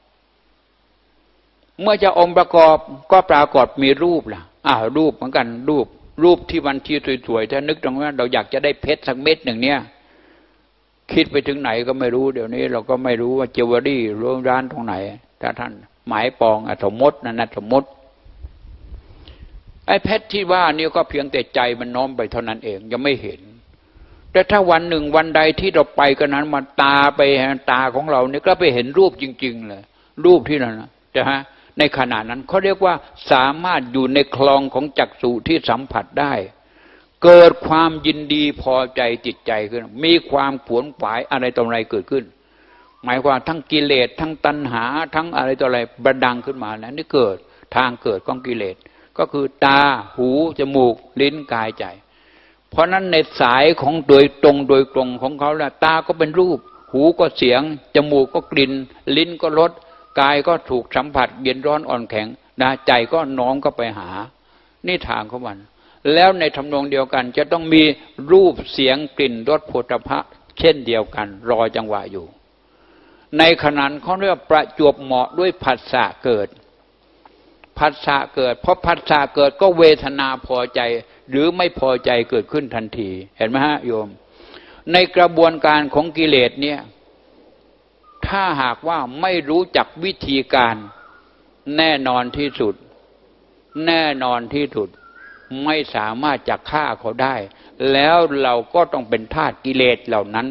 Speaker 2: เมื่อจะองค์ประกอบก็ปรากฏมีรูปล่ะรูปเหมือนกันรูปที่วันที่สวยๆถ้านึกตรงนั้นเราอยากจะได้เพชรสักเม็ดหนึ่งเนี่ยคิดไปถึงไหนก็ไม่รู้เดี๋ยวนี้เราก็ไม่รู้ว่าเจวเวลรี่ร้านตรงไหนถ้าท่านหมายปองสมมตินะสมมติไอ้เพชรที่ว่านี่ก็เพียงแต่ใจมันน้อมไปเท่านั้นเองยังไม่เห็นแต่ถ้าวันหนึ่งวันใดที่เราไปกันนั้นมันตาไปตาของเราเนี่ยก็ไปเห็นรูปจริงๆเลยรูปที่นั่นนะในขณะนั้นเขาเรียกว่าสามารถอยู่ในคลองของจักษุที่สัมผัสได้เกิดความยินดีพอใจจิตใจขึ้นมีความขวนขวายอะไรต่ออะไรเกิดขึ้นหมายความทั้งกิเลสทั้งตัณหาทั้งอะไรต่ออะไรบันดังขึ้นมาแล้วนี่เกิดทางเกิดของกิเลสก็คือตาหูจมูกลิ้นกายใจเพราะนั้นในสายของโดยตรงของเขาแหละตาก็เป็นรูปหูก็เสียงจมูกก็กลิ่นลิ้นก็รสกายก็ถูกสัมผัสเย็นร้อนอ่อนแข็งใจก็น้อมก็ไปหานี่ทางของมันแล้วในทำนองเดียวกันจะต้องมีรูปเสียงกลิ่นรสโผฏฐัพพะเช่นเดียวกันรอจังหวะอยู่ในขณะเขาเรียกประจวบเหมาะด้วยผัสสะเกิดผัสสะเกิดเพราะผัสสะเกิดก็เวทนาพอใจหรือไม่พอใจเกิดขึ้นทันทีเห็นไหมฮะโยมในกระบวนการของกิเลสเนี่ยถ้าหากว่าไม่รู้จักวิธีการแน่นอนที่สุดไม่สามารถจะฆ่าเขาได้แล้วเราก็ต้องเป็นทาสกิเลสเหล่านั้น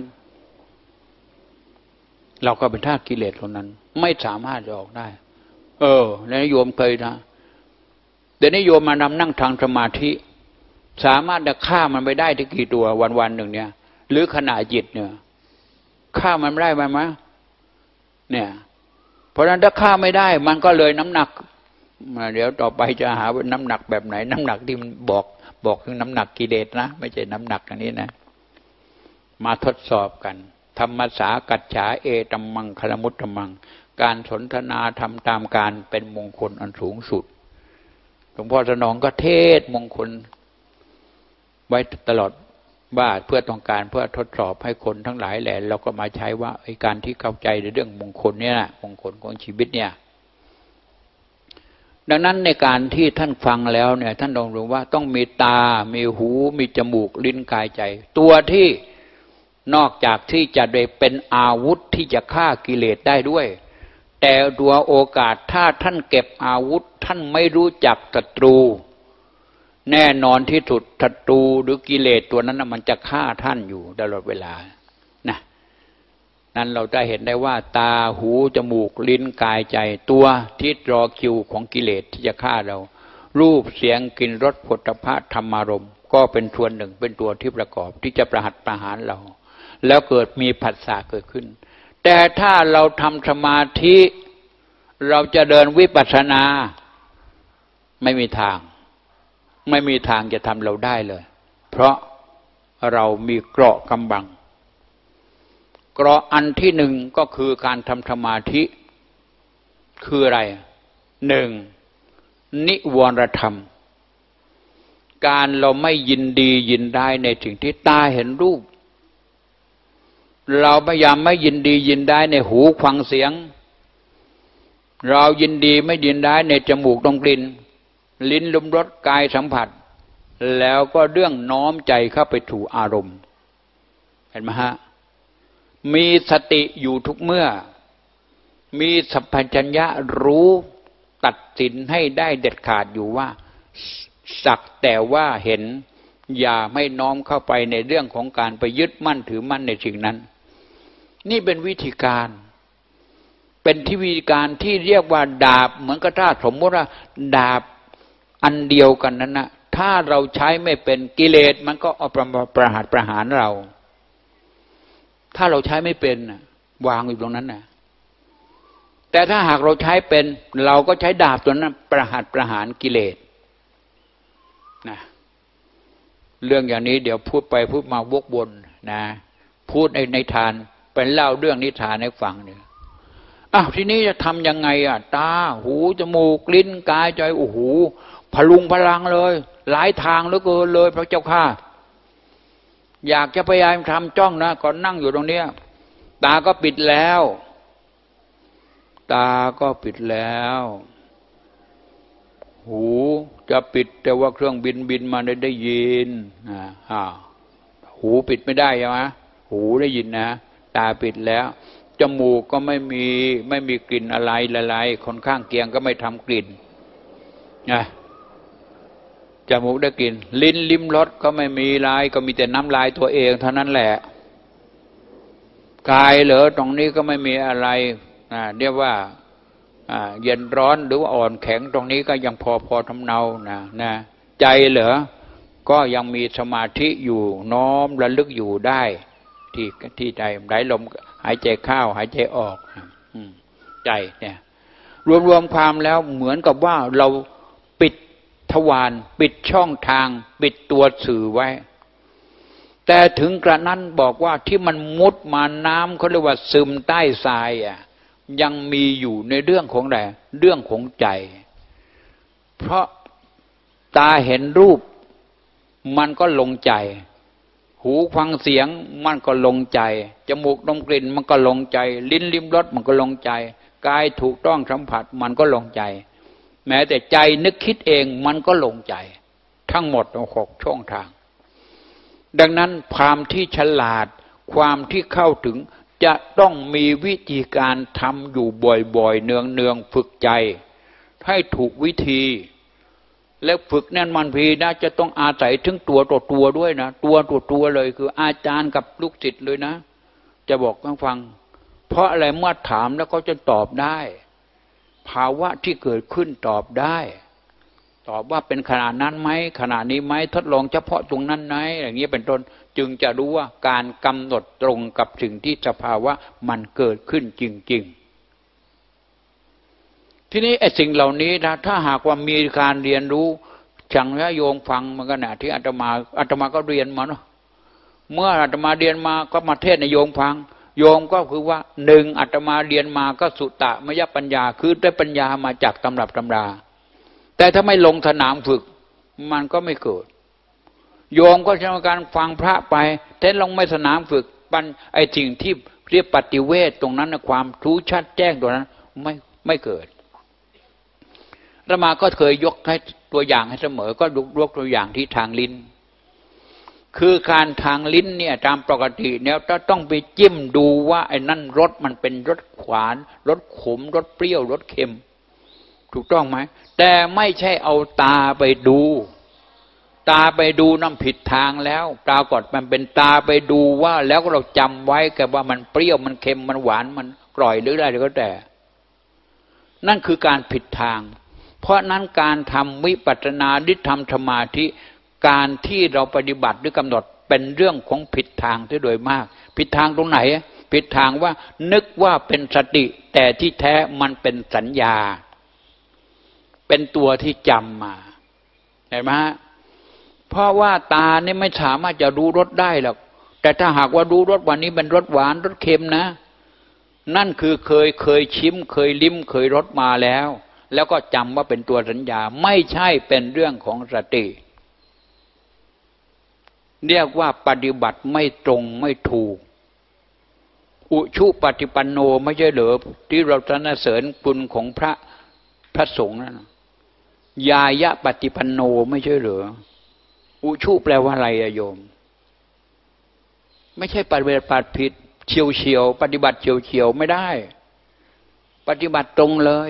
Speaker 2: เราก็เป็นทาสกิเลสเหล่านั้นไม่สามารถจะออกได้แล้วโยมเคยนะเดี๋ยวนี้โยมมานำนั่งทางสมาธิสามารถจะฆ่ามันไปได้ที่กี่ตัววันหนึ่งเนี่ยหรือขณะจิตเนี่ยฆ่ามันไม่ได้ไหมเนี่ยเพราะฉะนั้นถ้าฆ่าไม่ได้มันก็เลยน้ำหนักเดี๋ยวต่อไปจะหาว่าน้ำหนักแบบไหนน้ำหนักที่มันบอกคือน้ำหนักกิเลสนะไม่ใช่น้ำหนักอันนี้นะมาทดสอบกันธรรมสากัจฉาเอตัมมังคลมุตตมังการสนทนาทำตามการเป็นมงคลอันสูงสุดหลวงพ่อสนองก็เทศมงคลไว้ตลอดว่าเพื่อต้องการเพื่อทดสอบให้คนทั้งหลายแหละเราก็มาใช้ว่าการที่เข้าใจในเรื่องมงคลเนี่ยนะมงคลของชีวิตเนี่ยดังนั้นในการที่ท่านฟังแล้วเนี่ยท่านลองรู้ว่าต้องมีตามีหูมีจมูกลิ้นกายใจตัวที่นอกจากที่จะได้เป็นอาวุธที่จะฆ่ากิเลสได้ด้วยแต่ตัวโอกาสถ้าท่านเก็บอาวุธท่านไม่รู้จักศัตรูแน่นอนที่สุดศัตรูหรือกิเลสตัวนั้นมันจะฆ่าท่านอยู่ตลอดเวลานะนั้นเราได้เห็นได้ว่าตาหูจมูกลิ้นกายใจตัวที่รอคิวของกิเลสที่จะฆ่าเรารูปเสียงกลิ่นรสโผฏฐัพพะธรรมารมณ์ก็เป็นส่วนหนึ่งเป็นตัวที่ประกอบที่จะประหัตประหารเราแล้วเกิดมีผัสสะเกิดขึ้นแต่ถ้าเราทำสมาธิเราจะเดินวิปัสสนาไม่มีทางจะทำเราได้เลยเพราะเรามีเกราะกำบังเกราะอันที่หนึ่งก็คือการทำสมาธิคืออะไรหนึ่งนิวรธรรมการเราไม่ยินดียินได้ในสิ่งที่ตาเห็นรูปเราพยายามไม่ยินดียินได้ในหูฟังเสียงเรายินดีไม่ยินได้ในจมูกดมกลิ่นลิ้นลิ้มรสกายสัมผัสแล้วก็เรื่องน้อมใจเข้าไปถูอารมณ์เห็นไหมฮะมีสติอยู่ทุกเมื่อมีสัพพัญญะรู้ตัดสินให้ได้เด็ดขาดอยู่ว่าสักแต่ว่าเห็นอย่าไม่น้อมเข้าไปในเรื่องของการไปยึดมั่นถือมั่นในสิ่งนั้นนี่เป็นวิธีการเป็นวิธีการที่เรียกว่าดาบเหมือนกับถ้าสมมติว่าดาบอันเดียวกันนั้นนะถ้าเราใช้ไม่เป็นกิเลสมันก็เอาประหารเราถ้าเราใช้ไม่เป็นวางอยู่ตรงนั้นนะแต่ถ้าหากเราใช้เป็นเราก็ใช้ดาบตัวนั้นประหารกิเลสนะเรื่องอย่างนี้เดี๋ยวพูดไปพูดมาวกวนนะพูดในนิทานเป็นเล่าเรื่องนิทานให้ฟังเนี่ยทีนี้จะทำยังไงตาหูจมูกลิ้นกายใจโอ้โหพลุงพลังเลยหลายทางเหลือเกินเลยพระเจ้าข้าอยากจะพยายามทำจ้องนะก็นั่งอยู่ตรงเนี้ยตาก็ปิดแล้วตาก็ปิดแล้วหูจะปิดแต่ว่าเครื่องบินมาได้ยินหูปิดไม่ได้ใช่ไหมหูได้ยินนะตาปิดแล้วจมูกก็ไม่มีกลิ่นอะไรคนข้างเคียงก็ไม่ทำกลิ่นนะจมูกได้กลิ่นลิ้นลิ้มรสก็ไม่มีลายก็มีแต่น้ำลายตัวเองเท่านั้นแหละกายเหรอตรงนี้ก็ไม่มีอะไรเรียกว่าเย็นร้อนหรือว่าอ่อนแข็งตรงนี้ก็ยังพอทำเนานะใจเหรอก็ยังมีสมาธิอยู่น้อมระลึกอยู่ได้ที่ใจไหลลมหายใจเข้าหายใจออกใจเนี่ยรวมความแล้วเหมือนกับว่าเราปิดทวารปิดช่องทางปิดตัวสื่อไว้แต่ถึงกระนั้นบอกว่าที่มันมุดมาน้ำเขาเรียกว่าซึมใต้ทรายยังมีอยู่ในเรื่องของอะไรเรื่องของใจเพราะตาเห็นรูปมันก็ลงใจหูฟังเสียงมันก็ลงใจจมูกดมกลิ่นมันก็ลงใจลิ้นลิ้มรสมันก็ลงใจกายถูกต้องสัมผัสมันก็ลงใจแม้แต่ใจนึกคิดเองมันก็ลงใจทั้งหมด6ช่องทางดังนั้นความที่ฉลาดความที่เข้าถึงจะต้องมีวิธีการทำอยู่บ่อยๆเนืองๆฝึกใจให้ถูกวิธีและฝึกนั่นมันพีนะจะต้องอาศัยถึงตัวต่อตัวด้วยนะตัวเลยคืออาจารย์กับลูกศิษย์เลยนะจะบอกให้ฟังเพราะอะไรเมื่อถามแล้วเขาจะตอบได้ภาวะที่เกิดขึ้นตอบได้ตอบว่าเป็นขนาดนั้นไหมขนาดนี้ไหมทดลองเฉพาะตรงนั้นไหมอย่างนี้เป็นต้นจึงจะรู้ว่าการกำหนดตรงกับสิ่งที่สภาวะมันเกิดขึ้นจริงๆทีนี้ไอ้สิ่งเหล่านี้นะถ้าหากว่ามีการเรียนรู้ฉังโยมฟังมันก็ที่อาตมาก็เรียนมาเนาะเมื่ออาตมาเรียนมาก็มาเทศในโยมฟังโยมก็คือว่า1อาตมาเรียนมาก็สุตตมยปัญญาคือได้ปัญญามาจากตำรับตำราแต่ถ้าไม่ลงสนามฝึกมันก็ไม่เกิดโยมก็ใช้การฟังพระไปแต่ลงไม่สนามฝึกไอ้สิ่งที่เรียกปฏิเวทตรงนั้นความรู้ชัดแจ้งตรงนั้นไม่เกิดอาตมาก็เคยยกให้ตัวอย่างให้เสมอก็ยกตัวอย่างที่ทางลิ้นคือการทางลิ้นเนี่ยตามปกติเนี่ยต้องไปจิ้มดูว่าไอ้นั่นรสมันเป็นรสหวานรสขมรสเปรี้ยวรสเค็มถูกต้องไหมแต่ไม่ใช่เอาตาไปดูน้ำผิดทางแล้วตากอดมันเป็นตาไปดูว่าแล้วก็เราจำไว้กับว่ามันเปรี้ยวมันเค็มมันหวานมันกร่อยหรืออะไรก็แต่นั่นคือการผิดทางเพราะนั้นการทำวิปัสสนาหรือทำสมาธิการที่เราปฏิบัติหรือกำหนดเป็นเรื่องของผิดทางที่โดยมากผิดทางตรงไหนผิดทางว่านึกว่าเป็นสติแต่ที่แท้มันเป็นสัญญาเป็นตัวที่จำมาเห็นไหมฮะเพราะว่าตาเนี่ยไม่สามารถจะรู้รสได้หรอกแต่ถ้าหากว่ารู้รสวันนี้เป็นรสหวานรสเค็มนะนั่นคือเคยชิมเคยลิ้มเคยรสมาแล้วก็จำว่าเป็นตัวสัญญาไม่ใช่เป็นเรื่องของสติเรียกว่าปฏิบัติไม่ตรงไม่ถูกอุชุปฏิปันโนไม่ใช่เหรอที่เราสรรเสริญคุณของพระสงฆ์นั่นยายะปฏิปันโนไม่ใช่เหรออุชุแปลว่าอะไรโยมไม่ใช่ปฏิบัติผิดเฉียวปฏิบัติเฉียวไม่ได้ปฏิบัติตรงเลย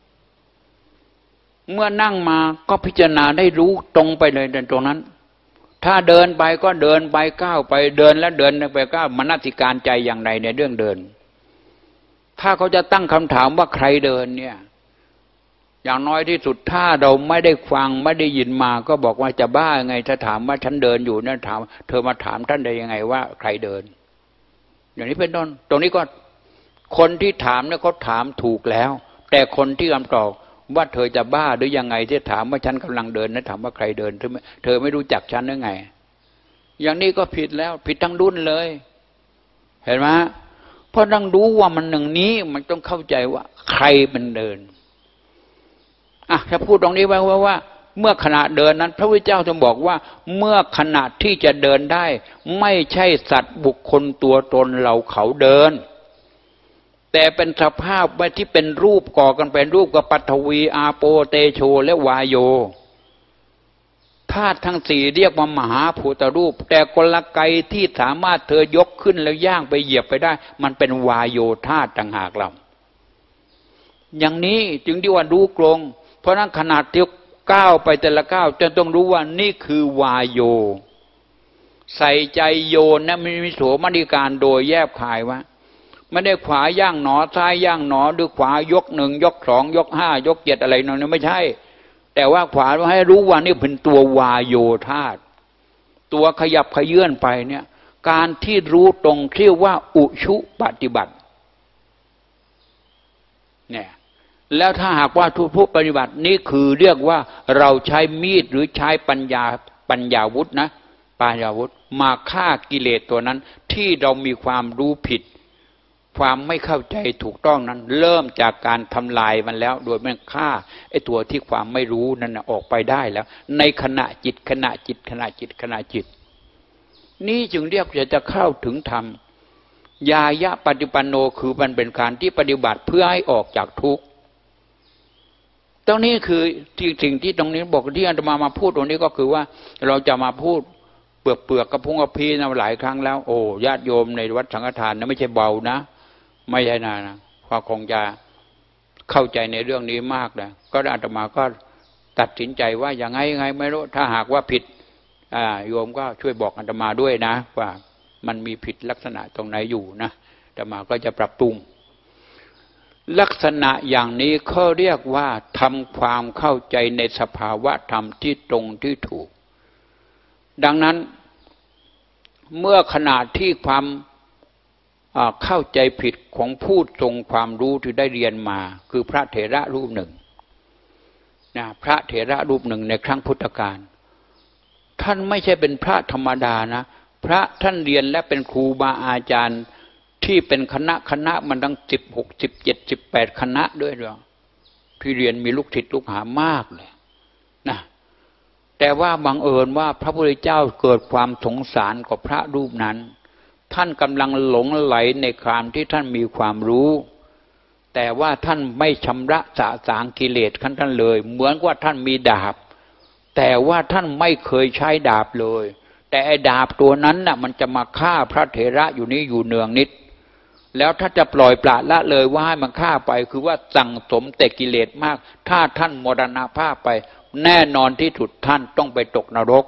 Speaker 2: เมื่อนั่งมาก็พิจารณาได้รู้ตรงไปเลยตรงนั้นถ้าเดินไปก็เดินไปก้าวไปเดินแล้วเดินไปก้าวมนสิการใจอย่างไรในเรื่องเดินถ้าเขาจะตั้งคำถามว่าใครเดินเนี่ยอย่างน้อยที่สุดถ้าเราไม่ได้ฟังไม่ได้ยินมาก็บอกว่าจะบ้าไงถ้าถามว่าฉันเดินอยู่นั่นถามเธอมาถามท่านได้ยังไงว่าใครเดินอย่างนี้เป็นต้นตรงนี้ก็คนที่ถามเนี่ยเขาถามถูกแล้วแต่คนที่คำตอบว่าเธอจะบ้าหรือยังไงที่ถามว่าฉันกำลังเดินนะถามว่าใครเดินเธอไม่รู้จักฉันหรือไงอย่างนี้ก็ผิดแล้วผิดทั้งรุ่นเลยเห็นไหมเพราะต้องรู้ว่ามันหนึ่งนี้มันต้องเข้าใจว่าใครมันเดินถ้าพูดตรงนี้ไว้ว่าเมื่อขณะเดินนั้นพระพุทธเจ้าทรงบอกว่าเมื่อขณะที่จะเดินได้ไม่ใช่สัตว์บุคคลตัวตนเราเขาเดินแต่เป็นสภาพที่เป็นรูปก่อกันเป็นรูปกับปัทวีอาโปเตโชและวายโยธาตุทั้งสี่เรียกว่ามหาภูตรูปแต่กลไกที่สามารถเธอยกขึ้นแล้วย่างไปเหยียบไปได้มันเป็นวายโยธาตุต่างหากเราอย่างนี้จึงที่ว่ารู้กลงเพราะนั้นขนาดที่ก้าวไปแต่ละก้าวจะต้องรู้ว่านี่คือวายโยใส่ใจโยนนะมีโสมนิการโดยแยบคายว่าไม่ได้ขวาย่างหนอซ้ายย่างหนอหรือขวายกหนึ่งยกสองยกห้ายกเจ็ดอะไรนั่นไม่ใช่แต่ว่าขวาให้รู้ว่านี่เป็นตัววายโยธาตุตัวขยับขยื่นไปเนี่ยการที่รู้ตรงเรียกว่าอุชุปฏิบัติเนี่ยแล้วถ้าหากว่าทุกผู้ปฏิบัตินี่คือเรียกว่าเราใช้มีดหรือใช้ปัญญาวุธนะปัญญาวุธมาฆ่ากิเลสตัวนั้นที่เรามีความรู้ผิดความไม่เข้าใจถูกต้องนั้นเริ่มจากการทำลายมันแล้วโดยมันฆ่าไอ้ตัวที่ความไม่รู้นั้นออกไปได้แล้วในขณะจิตนี่จึงเรียกจะเข้าถึงธรรมญายะปฏิปันโนคือมันเป็นการที่ปฏิบัติเพื่อให้ออกจากทุกข์ตรงนี้คือสิ่งที่ตรงนี้บอกที่อาตมาพูดตรงนี้ก็คือว่าเราจะมาพูดเปลือกกระพุ้งกระพี้นะหลายครั้งแล้วโอ้ญาติโยมในวัดสังฆทานนะไม่ใช่เบานะไม่ใช่นะพอคงจะเข้าใจในเรื่องนี้มากนะก็อาตมาก็ตัดสินใจว่าอย่างไงไม่รู้ถ้าหากว่าผิดโยมก็ช่วยบอกอาตมาด้วยนะว่ามันมีผิดลักษณะตรงไหนอยู่นะอาตมาก็จะปรับปรุงลักษณะอย่างนี้เขาเรียกว่าทำความเข้าใจในสภาวะธรรมที่ตรงที่ถูกดังนั้นเมื่อขณะที่ความเข้าใจผิดของผู้ทรงความรู้ที่ได้เรียนมาคือพระเถระรูปหนึ่งนะพระเถระรูปหนึ่งในครั้งพุทธกาลท่านไม่ใช่เป็นพระธรรมดานะพระท่านเรียนและเป็นครูบาอาจารย์ที่เป็นคณะมันตั้ง16 17 18คณะด้วยหรอที่เรียนมีลูกศิษย์ลูกหามากเลยนะแต่ว่าบังเอิญว่าพระพุทธเจ้าเกิดความสงสารกับพระรูปนั้นท่านกำลังหลงไหลในความที่ท่านมีความรู้แต่ว่าท่านไม่ชำระสะสางกิเลสท่านเลยเหมือนว่าท่านมีดาบแต่ว่าท่านไม่เคยใช้ดาบเลยแต่ไอ้ดาบตัวนั้นน่ะมันจะมาฆ่าพระเถระอยู่นี้อยู่เนืองนิดแล้วถ้าจะปล่อยปละละเลยว่าให้มันฆ่าไปคือว่าสั่งสมแต่กิเลสมากถ้าท่านมรณภาพไปแน่นอนที่สุดท่านต้องไปตกนรก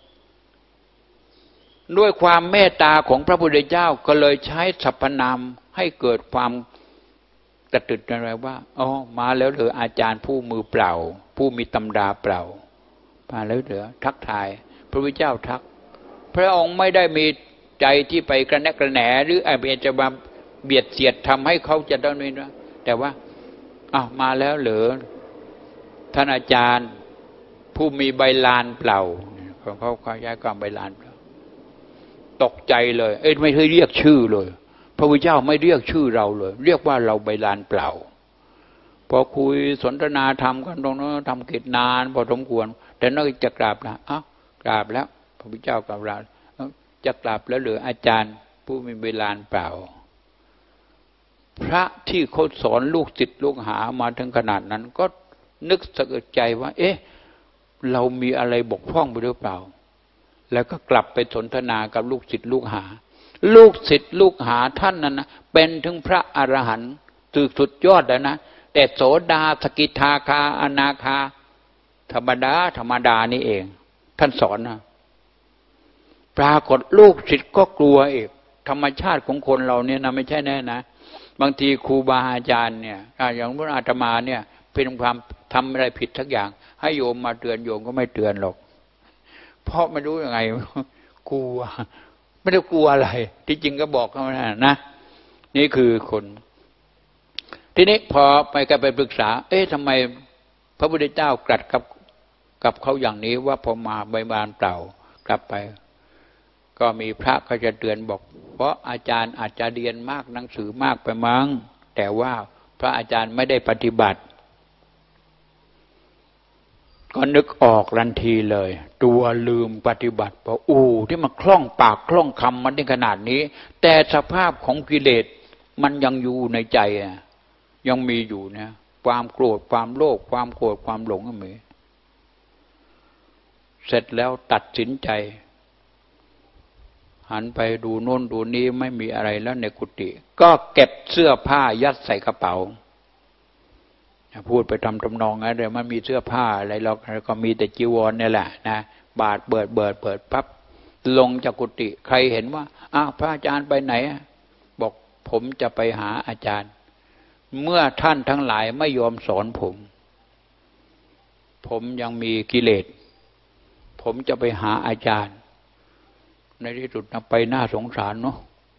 Speaker 2: ด้วยความเมตตาของพระพุทธเจ้าก็เลยใช้สรรพนามให้เกิดความกระตือรือร้นว่าอ๋อมาแล้วเหรออาจารย์ผู้มือเปล่าผู้มีตำราเปล่ามาแล้วเหรอทักทายพระพุทธเจ้าทักพระองค์ไม่ได้มีใจที่ไปกระแนะกระแหนหรือไจะมาเบียดเสียดทำให้เขาจะต้องนี้นะแต่ว่าอ้าวมาแล้วเหรอท่านอาจารย์ผู้มีใบลานเปล่าของเขาย้ายความใบลานเปล่าตกใจเลยไม่เคยเรียกชื่อเลยพระพุทธเจ้าไม่เรียกชื่อเราเลยเรียกว่าเราใบลานเปล่าพอคุยสนทนาธรรมกันตรงนั้นทำกิจนานพอสมควรแต่นั่นจะกราบนะกราบแล้วพระพุทธเจ้ากราบลาจะกราบแล้วเหรืออาจารย์ผู้มีใบลานเปล่าพระที่เขาสอนลูกศิษย์ลูกหามาถึงขนาดนั้นก็นึกสะกิดใจว่าเรามีอะไรบกพร่องไปหรือเปล่าแล้วก็กลับไปสนทนากับลูกศิษย์ลูกหาลูกศิษย์ลูกหาท่านนั้นนะเป็นถึงพระอรหันต์สุดยอดแล้วนะแต่โสดาสกิทาคาอนาคาธรรมดานี่เองท่านสอนนะปรากฏลูกศิษย์ก็กลัวอีกธรรมชาติของคนเราเนี่ยนะไม่ใช่แน่นะบางทีครูบาอาจารย์เนี่ยอย่างพระอาตมาเนี่ยเป็นความทำอะไรผิดทักอย่างให้โยมมาเตือนโยมก็ไม่เตือนหรอกเพราะไม่รู้ยังไงกลัวไม่ได้กลัวอะไรที่จริงก็บอกเขานะนี่คือคนทีนี้พอไปกันไปปรึกษาทำไมพระพุทธเจ้ากลัดกับเขาอย่างนี้ว่าพอมาใบบานเปล่ากลับไปก็มีพระก็จะเตือนบอกเพราะอาจารย์อาจจะเรียนมากหนังสือมากไปมั้งแต่ว่าพระอาจารย์ไม่ได้ปฏิบัติก็นึกออกทันทีเลยตัวลืมปฏิบัติเพราะที่มันคล่องปากคล่องคำมันได้ขนาดนี้แต่สภาพของกิเลสมันยังอยู่ในใจยังมีอยู่นะความโกรธความโลภความโกรธความหลงก็มีเสร็จแล้วตัดสินใจหันไปดูโน่นดูนี้ไม่มีอะไรแล้วในกุฏิก็เก็บเสื้อผ้ายัดใส่กระเป๋าพูดไปทำนองนั้นเลยมันมีเสื้อผ้าอะไรเราก็มีแต่จีวรเนี่ยแหละนะบาดเปิดปั๊บลงจากกุฏิใครเห็นว่าพระอาจารย์ไปไหนบอกผมจะไปหาอาจารย์เมื่อท่านทั้งหลายไม่ยอมสอนผมยังมีกิเลสผมจะไปหาอาจารย์ในที่สุดไปน่าสงสารเนาะ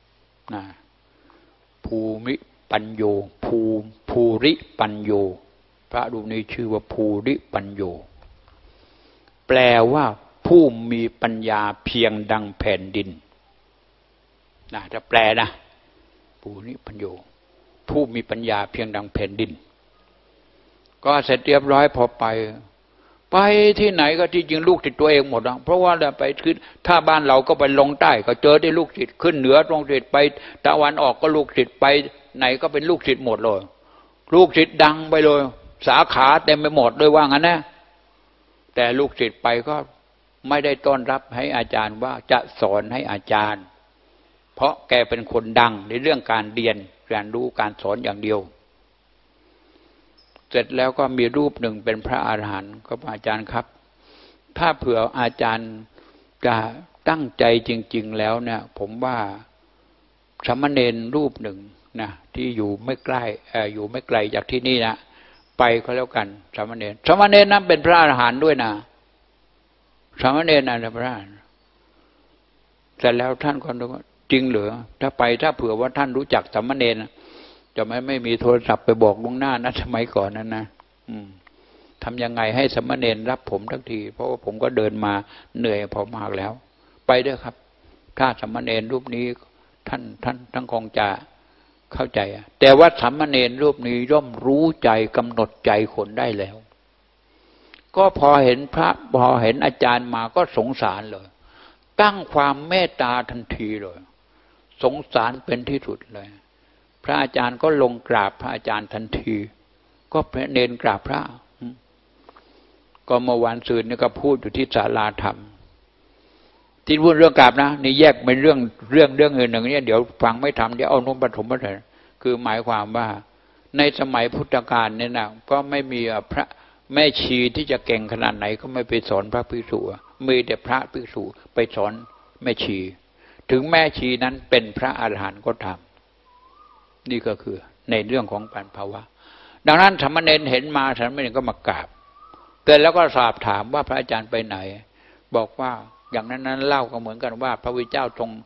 Speaker 2: ภูมิปัญโยภูริปัญโยพระรูปนี้ชื่อว่าภูริปัญโยแปลว่าผู้มีปัญญาเพียงดังแผ่นดินถ้าแปลนะภูริปัญโยผู้มีปัญญาเพียงดังแผ่นดินก็เสร็จเรียบร้อยพอไปที่ไหนก็ที่จริงลูกศิษย์ตัวเองหมดเพราะว่าไปขึ้นถ้าบ้านเราก็ไปลงใต้ก็เจอได้ลูกศิษย์ขึ้นเหนือตรงศิษย์ไปตะวันออกก็ลูกศิษย์ไปไหนก็เป็นลูกศิษย์หมดเลยลูกศิษย์ดังไปเลยสาขาเต็มไปหมดเลยว่างั้นนะแต่ลูกศิษย์ไปก็ไม่ได้ต้อนรับให้อาจารย์ว่าจะสอนให้อาจารย์เพราะแกเป็นคนดังในเรื่องการเรียนการรู้การสอนอย่างเดียวเสร็จแล้วก็มีรูปหนึ่งเป็นพระอาหารหันต์ก็อาจารย์ครับถ้าเผื่ออาจารย์จะตั้งใจจริงๆแล้วเนี่ยผมว่าสามเณรรูปหนึ่งนะที่อยู่ไม่ไกลจากที่นี่นะไปก็แล้วกันสามเณรนั้นเป็นพระอาหารหันต์ด้วยนะสามเณรนั่นเป็นพระอรหันต์เสร็จแล้วท่านก็บอกจริงเหรอถ้าเผื่อว่าท่านรู้จักสามเณรจะไม่มีโทรศัพท์ไปบอกล่วงหน้านะสมัยก่อนนั้นนะทำยังไงให้สามเณรรับผมทักทีเพราะว่าผมก็เดินมาเหนื่อยพอมากแล้วไปด้วยครับถ้าสามเณรรูปนี้ท่านคงจะเข้าใจแต่ว่าสามเณรรูปนี้ย่อมรู้ใจกำหนดใจคนได้แล้วก็พอเห็นอาจารย์มาก็สงสารเลยตั้งความเมตตาทันทีเลยสงสารเป็นที่สุดเลยพระอาจารย์ก็ลงกราบพระอาจารย์ทันทีก็เนนกราบพระก็เมื่อวันซืนนี่ก็พูดอยู่ที่ศาลาธรรมที่พูดเรื่องกราบนะนี่แยกเป็นเรื่องอื่นหนึ่งเนี่ยเดี๋ยวฟังไม่ทำเดี๋ยวเอานุ่มปฐมมาเถอะคือหมายความว่าในสมัยพุทธกาลเนี่ยนะก็ไม่มีพระแม่ชีที่จะเก่งขนาดไหนก็ไม่ไปสอนพระภิกษุมีแต่พระภิกษุไปสอนแม่ชีถึงแม่ชีนั้นเป็นพระอรหันต์ก็ทำนี่ก็คือในเรื่องของปัญภาวะดังนั้นสามเณรเห็นมาสามเณรก็มากราบแต่แล้วก็สอบถามว่าพระอาจารย์ไปไหนบอกว่าอย่างนั้นเล่าก็เหมือนกันว่าพระพุทธเจ้าทรง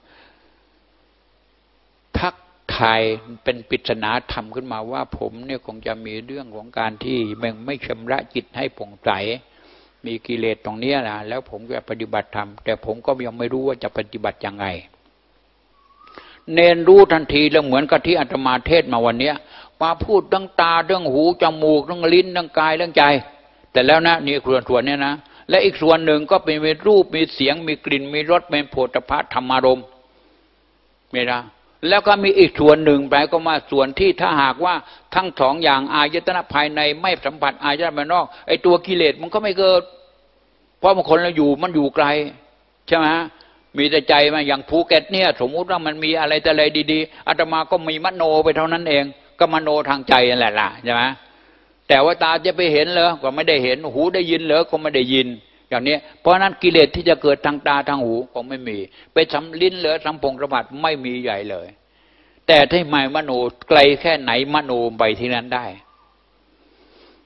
Speaker 2: ทักทายเป็นปริศนาธรรมขึ้นมาว่าผมเนี่ยคงจะมีเรื่องของการที่ไม่ชำระจิตให้ผ่องใสมีกิเลสตรงนี้นะแล้วผมก็ปฏิบัติธรรมแต่ผมก็ยังไม่รู้ว่าจะปฏิบัติยังไงเนรรู้ทันทีแล้วเหมือนกับที่อาตมาเทศมาวันนี้มาพูดเรื่องตาเรื่องหูจมูกเรื่องลิ้นเรื่องกายเรื่องใจแต่แล้วนะนี่ส่วนนี้นะและอีกส่วนหนึ่งก็เป็นรูปมีเสียงมีกลิ่นมีรสเป็นโผฏฐัพพะธรรมารมณ์ไม่ได้แล้วก็มีอีกส่วนหนึ่งแปลก็มาส่วนที่ถ้าหากว่าทั้งสองอย่างอายตนะภายในไม่สัมผัสอายตนะภายนอกไอ้ตัวกิเลสมันก็ไม่เกิดเพราะบางคนเราอยู่มันอยู่ไกลใช่ไหมมีแต่ใจมาอย่างภูเก็ตเนี่ยสมมุติว่ามันมีอะไรแต่อะไรดีๆอาตมาก็มีมโนไปเท่านั้นเองก็มโนทางใจนั่นแหละล่ะใช่ไหมแต่ว่าตาจะไปเห็นเหรอก็ไม่ได้เห็นหูได้ยินเหรอก็ไม่ได้ยินอย่างนี้เพราะนั้นกิเลสที่จะเกิดทางตาทางหูก็ไม่มีไปสัมลิ้นเหรอสัมพงสัมผัสไม่มีใหญ่เลยแต่ถ้าไม่มโนไกลแค่ไหนมโนไปที่นั้นได้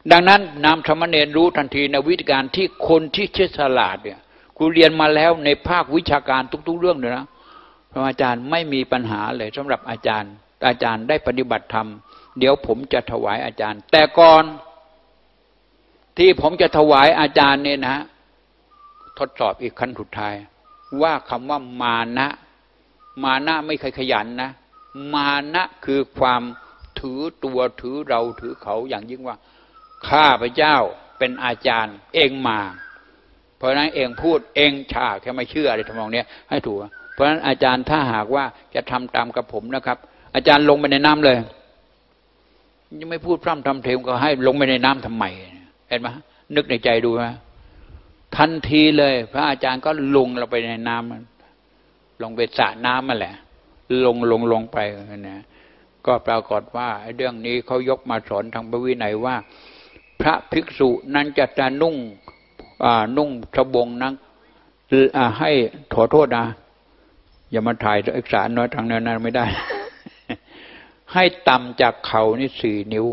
Speaker 2: ดังนั้นนามสามเณรรู้ทันทีในวิธีการที่คนที่เชี่ยวฉลาดเนี่ยครูเรียนมาแล้วในภาควิชาการทุกๆเรื่องเลยนะพระอาจารย์ไม่มีปัญหาเลยสำหรับอาจารย์ได้ปฏิบัติธรรมเดี๋ยวผมจะถวายอาจารย์แต่ก่อนที่ผมจะถวายอาจารย์เนี่ยนะทดสอบอีกขั้นสุดท้ายว่าคำว่ามานะไม่เคยขยันนะมานะคือความถือตัวถือเราถือเขาอย่างยิ่งว่าข้าพเจ้าเป็นอาจารย์เองมาเพราะฉะนั้นเองพูดเองฉากแค่ไม่เชื่ออะไรทำนองนี้ให้ถูกเพราะฉะนั้นอาจารย์ถ้าหากว่าจะทำตามกับผมนะครับอาจารย์ลงไปในน้ำเลยยังไม่พูดพร่ำทำเพลงก็ให้ลงไปในน้ำทำไมเห็นไหมนึกในใจดูนะทันทีเลยพระอาจารย์ก็ลงเราไปในน้ำลงไปสระน้ำมาแหละลงไปนะก็ปรากฏว่าเรื่องนี้เขายกมาสอนทางพระวินัยว่าพระภิกษุนั้นจะนุ่งสบงนั้นให้ขอโทษนะอย่ามาถ่ายเอกสารน้อยทางนั้นไม่ได้ ให้ต่ำจากเข่านี่4 นิ้ว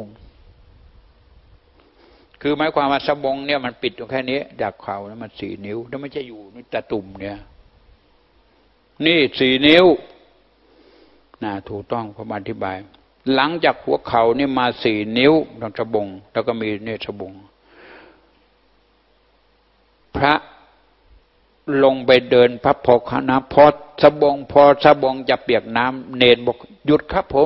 Speaker 2: คือหมายความว่าสบงเนี่ยมันปิดอยู่แค่นี้จากเข่าแล้วมัน4 นิ้วแล้วไม่ใช่อยู่นี่ตะตุ่มเนี่ยนี่4 นิ้วนะถูกต้องผมอธิบายหลังจากหัวเข่านี่มา4 นิ้วตรงสบงแล้วก็มีเนี่ยสบงพระลงไปเดินพระพกนะพอสบงจะเปียกน้ำเนรบอกหยุดครับผม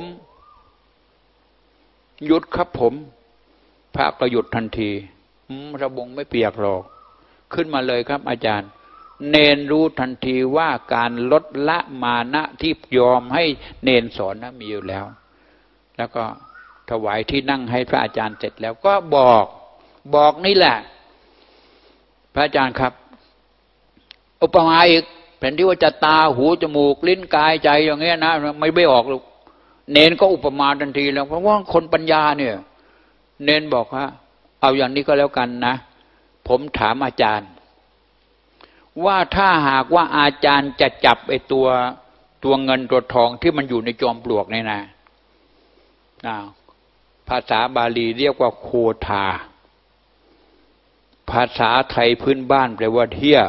Speaker 2: หยุดครับผมพระก็หยุดทันทีสบงไม่เปียกหรอกขึ้นมาเลยครับอาจารย์เนรรู้ทันทีว่าการลดละมานะที่ยอมให้เนรสอนนะมีอยู่แล้วแล้วก็ถวายที่นั่งให้พระอาจารย์เสร็จแล้วก็บอกนี่แหละพระอาจารย์ครับอุปมาอีกแผ่นที่ว่าจะตาหูจมูกลิ้นกายใจอย่างเงี้ยนะไม่ออกลูกเนนก็อุปมาทันทีแล้วเพราะว่าคนปัญญาเนี่ยเนนบอกว่าเอาอย่างนี้ก็แล้วกันนะผมถามอาจารย์ว่าถ้าหากว่าอาจารย์จะจับไอ้ตัวเงินตัวทองที่มันอยู่ในจอมปลวกนี่นะภาษาบาลีเรียกว่าโคทาภาษาไทยพื้นบ้านแปลว่าเหี้ย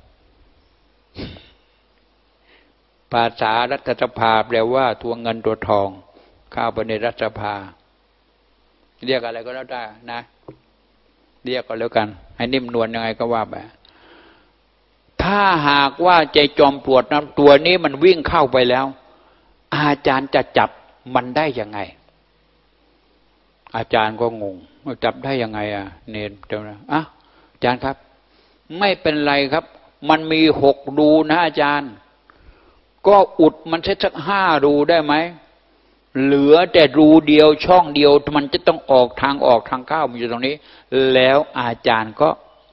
Speaker 2: ภาษารัฐสภาแปลว่าตัวเงินตัวทองเข้าไปในรัฐสภาเรียกอะไรก็แล้วได้นะเรียกก็แล้วกันให้นิ่มนวลยังไงก็ว่าไปถ้าหากว่าใจจอมปลวกนั้นตัวนี้มันวิ่งเข้าไปแล้วอาจารย์จะจับมันได้ยังไงอาจารย์ก็งงจับได้ยังไงเนรเจ้านะอาจารย์ครับไม่เป็นไรครับมันมี6 รูนะอาจารย์ก็อุดมันสัก5 รูได้ไหมเหลือแต่รูเดียวช่องเดียวมันจะต้องออกทางเข้ามันอยู่ตรงนี้แล้วอาจารย์ก็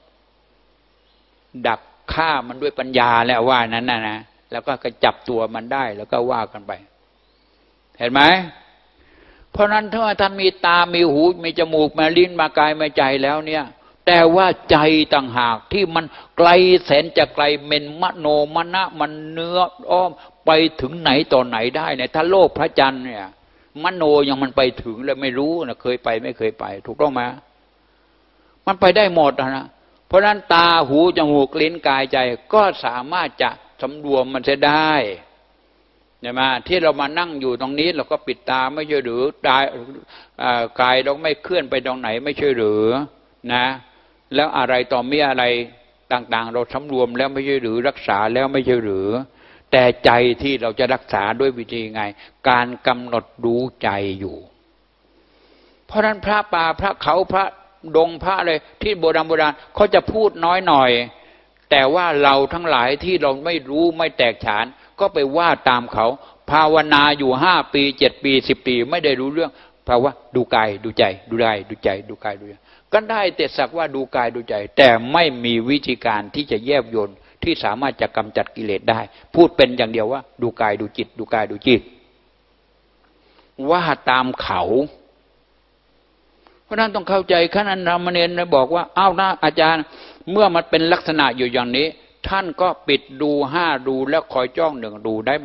Speaker 2: ดักฆ่ามันด้วยปัญญาแล้วว่านั้นนะแล้วก็จับตัวมันได้แล้วก็ว่ากันไปเห็นไหมเพราะนั้นถ้าท่านมีตามีหูมีจมูกมีลิ้นมีกายมีใจแล้วเนี่ยแต่ว่าใจต่างหากที่มันไกลแสนจะไกลเมนมโนมนะมันเนื้ออ้อมไปถึงไหนต่อไหนได้เนี่ยถ้าโลกพระจันทร์เนี่ยมโนยังมันไปถึงแล้วไม่รู้นะเคยไปไม่เคยไปถูกต้องไหมมันไปได้หมดนะเพราะฉะนั้นตาหูจมูกลิ้นกายใจก็สามารถจะสำรวมมันจะได้ใช่ไหมที่เรามานั่งอยู่ตรงนี้เราก็ปิดตาไม่ใช่หรือกายเราไม่เคลื่อนไปตรงไหนไม่ใช่หรือนะแล้วอะไรต่อมีอะไรต่างๆเราสำรวมแล้วไม่ใช่หรือรักษาแล้วไม่ใช่หรือแต่ใจที่เราจะรักษาด้วยวิธีไงการกำหนดรู้ใจอยู่เพราะฉะนั้นพระป่าพระเขาพระดงพระอะไรที่โบราณเขาจะพูดน้อยหน่อยแต่ว่าเราทั้งหลายที่เราไม่รู้ไม่แตกฉานก็ไปว่าตามเขาภาวนาอยู่5 ปี7 ปี10 ปีไม่ได้รู้เรื่องเพราะว่าดูกายดูใจดูกายดูใจดูกายดูใจก็ได้แต่สักว่าดูกายดูใจแต่ไม่มีวิธีการที่จะแยบยลที่สามารถจะกำจัดกิเลสได้พูดเป็นอย่างเดียวว่าดูกายดูจิตดูกายดูจิตว่าตามเขาเพราะนั้นต้องเข้าใจขณะนั้นเนรบอกว่าอ้าวนะอาจารย์เมื่อมันเป็นลักษณะอยู่อย่างนี้ท่านก็ปิดดู5 รูแล้วคอยจ้อง1 รูได้ไหม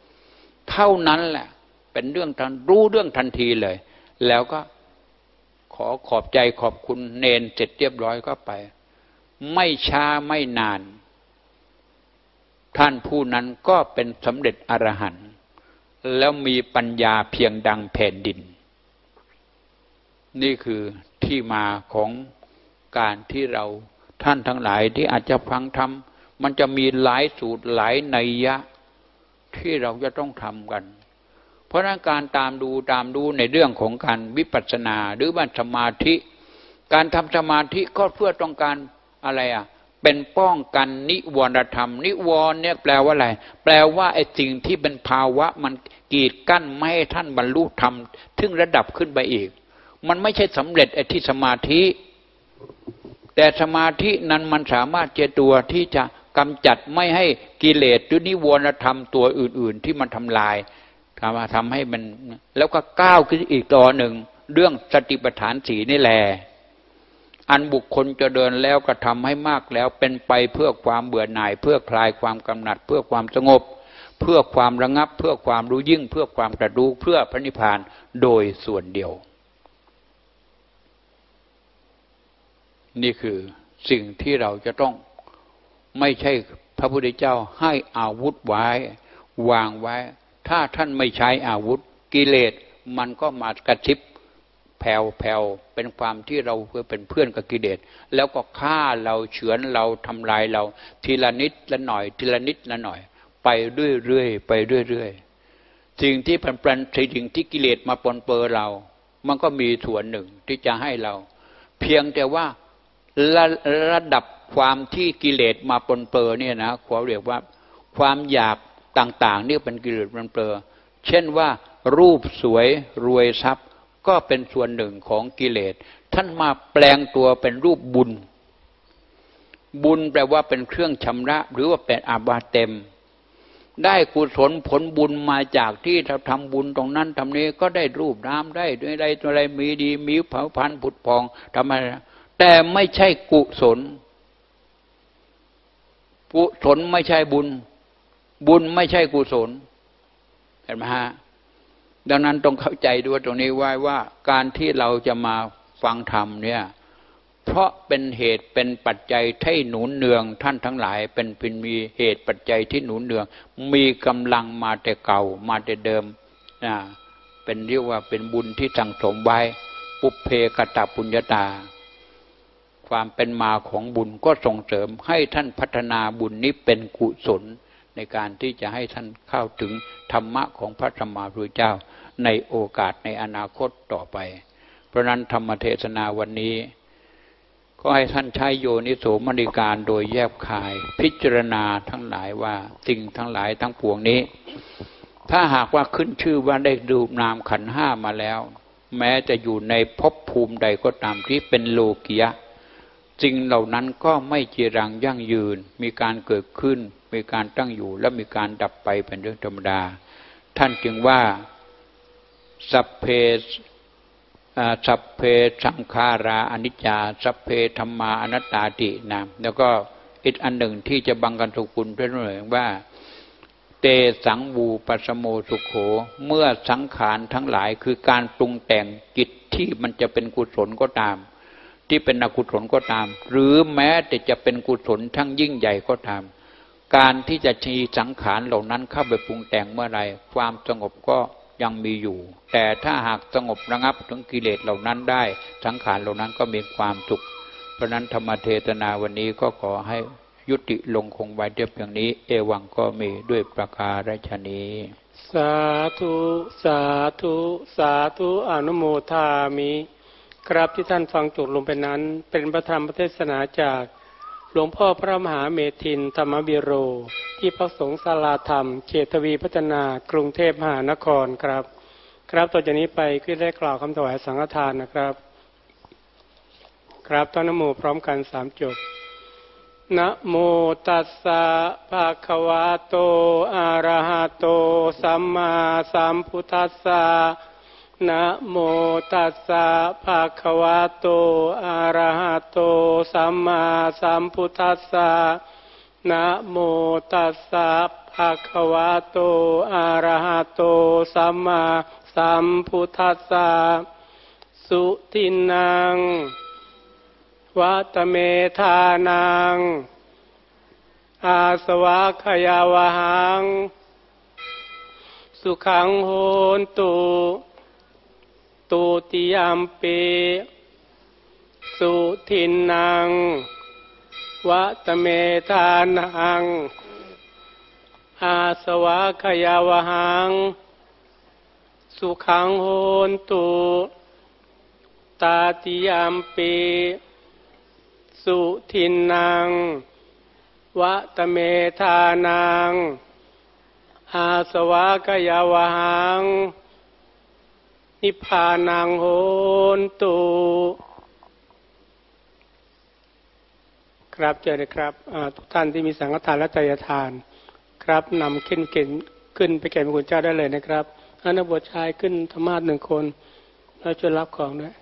Speaker 2: เท่านั้นแหละเป็นเรื่องทันรู้เรื่องทันทีเลยแล้วก็ขอบใจขอบคุณเนนเสร็จเรียบร้อยก็ไปไม่ช้าไม่นานท่านผู้นั้นก็เป็นสำเร็จอรหันต์แล้วมีปัญญาเพียงดังแผ่นดินนี่คือที่มาของการที่เราท่านทั้งหลายที่อาจจะฟังธรรมมันจะมีหลายสูตรหลายนัยยะที่เราจะต้องทำกันเพราะนั้นการตามดูในเรื่องของการวิปัสสนาหรือว่าสมาธิการทำสมาธิก็เพื่อต้องการอะไรเป็นป้องกันนิวรธรรมนิวรณ์เนี่ยแปลว่าอะไรแปลว่าไอ้สิ่งที่เป็นภาวะมันกีดกั้นไม่ให้ท่านบรรลุธรรมถึงระดับขึ้นไปอีกมันไม่ใช่สำเร็จไอ้ที่สมาธิแต่สมาธินั้นมันสามารถเจตัวที่จะกำจัดไม่ให้กิเลสหรือนิวรธรรมตัวอื่นๆที่มันทำลายทำให้มันแล้วก็ก้าวขึ้นอีกต่อหนึ่งเรื่องสติปัฏฐานสี่นี่แหละอันบุคคลจะเดินแล้วก็ทำให้มากแล้วเป็นไปเพื่อความเบื่อหน่ายเพื่อคลายความกำหนัดเพื่อความสงบเพื่อความระงับเพื่อความรู้ยิ่งเพื่อความตรัสรู้เพื่อพระนิพพานโดยส่วนเดียวนี่คือสิ่งที่เราจะต้องไม่ใช่พระพุทธเจ้าให้อาวุธไว้วางไว้ถ้าท่านไม่ใช้อาวุธกิเลสมันก็มากระชิบแผ่วเป็นความที่เราเป็นเพื่อนกับกิเลสแล้วก็ฆ่าเราเฉือนเราทำลายเราทีละนิดละหน่อยทีละนิดละหน่อยไปเรื่อยๆไปเรื่อยๆสิ่งที่เป็นสิ่งที่กิเลสมาปนเปื้อนเรามันก็มีส่วนหนึ่งที่จะให้เราเพียงแต่ว่าระดับความที่กิเลสมาปนเปื้อนเนี่ยนะขอเรียกว่าความอยากต่างๆนี่เป็นกิเลสปนเปื้อนเช่นว่ารูปสวยรวยทรัพย์ก็เป็นส่วนหนึ่งของกิเลสท่านมาแปลงตัวเป็นรูปบุญแปลว่าเป็นเครื่องชำระหรือว่าเป็นอาบาเต็มได้กุศลผลบุญมาจากที่เราทำบุญตรงนั้นทำนี้ก็ได้รูปน้ำได้ด้วยอะไรมีดีมีเผ่าพันธุ์ผุดพองทำอะไรแต่ไม่ใช่กุศลไม่ใช่บุญไม่ใช่กุศลเห็นไหมฮะดังนั้นต้องเข้าใจด้วยตรงนี้ไว้ว่าการที่เราจะมาฟังธรรมเนี่ยเพราะเป็นเหตุเป็นปัจจัยที่หนุนเนืองท่านทั้งหลายเป็นมีเหตุปัจจัยที่หนุนเนืองมีกำลังมาแต่เก่ามาแต่เดิมเป็นเรียกว่าเป็นบุญที่สั่งสมไว้ปุพเพกตปุญญาตาความเป็นมาของบุญก็ส่งเสริมให้ท่านพัฒนาบุญนี้เป็นกุศลในการที่จะให้ท่านเข้าถึงธรรมะของพระสัมมาสัมพุทธเจ้าในโอกาสในอนาคตต่อไปเพราะนั้นธรรมเทศนาวันนี้ก็ให้ท่านใช้โยนิโสมนสิการโดยแยบคายพิจารณาทั้งหลายว่าสิ่งทั้งหลายทั้งปวงนี้ถ้าหากว่าขึ้นชื่อว่าได้ดูนามขันธ์ห้ามาแล้วแม้จะอยู่ในภพภูมิใดก็ตามที่เป็นโลกิยะสิ่งเหล่านั้นก็ไม่จีรังยั่งยืนมีการเกิดขึ้นมีการตั้งอยู่และมีการดับไปเป็นเรื่องธรรมดาท่านจึงว่าสัพเพสังขาราอนิจจาสัพเพธัมมาอนัตตาตินะแล้วก็อีกอันหนึ่งที่จะบังกันสุกุลเพื่อนว่าเตสังวูปัสโมสุโขเมื่อสังขารทั้งหลายคือการปรุงแต่งจิตที่มันจะเป็นกุศลก็ตามที่เป็นอกุศลก็ตามหรือแม้แต่จะเป็นกุศลทั้งยิ่งใหญ่ก็ตามการที่จะมีสังขารเหล่านั้นเข้าไปปรุงแต่งเมื่อไรความสงบก็ยังมีอยู่แต่ถ้าหากสงบระงับถึงกิเลสเหล่านั้นได้สังขารเหล่านั้นก็มีความสุขเพราะนั้นธรรมเทศนาวันนี้ก็ขอให้ยุติลงคงไว้เพียงนี้เอวังก็มีด้วยประการฉะนี้
Speaker 3: สาธุสาธุสาธุอนุโมทามิครับที่ท่านฟังจบลงไปนั้นเป็นพระธรรมเทศนาจากหลวงพ่อพระมหาเมธินธรรมบิโรที่พักสงฆ์ศาลาธรรมเขตทวีพัฒนากรุงเทพมหานครครับต่อจากนี้ไปขึ้นได้กล่าวคำถวายสังฆทานนะครับครับตั้งนะโมพร้อมกัน3จบนะโมตัสสะภะคะวะโตอะระหะโตสัมมาสัมพุทธัสสะนะโมตัสสะภะคะวะโตอะระหะโตสัมมาสัมพุทธัสสะนะโมตัสสะภะคะวะโตอะระหะโตสัมมาสัมพุทธัสสะสุทินังวัตเมธานังอาสวะขยาวหังสุขังโหนตุตุติยัมปิสุทินังวัตเมธานังอาสวะขยาวหังสุขังโหนตุตาติยัมปิสุทินังวัตเมธานังอาสวะกยาวหังนิพพานังโหนตุครับเจอเลยครับทุกท่านที่มีสังฆทานและไตรทานครับนำขึ้นไปแก่พระคุณเจ้าได้เลยนะครับนักบวชชายขึ้นธรรมาส1 คนแล้วช่วยรับของด้วย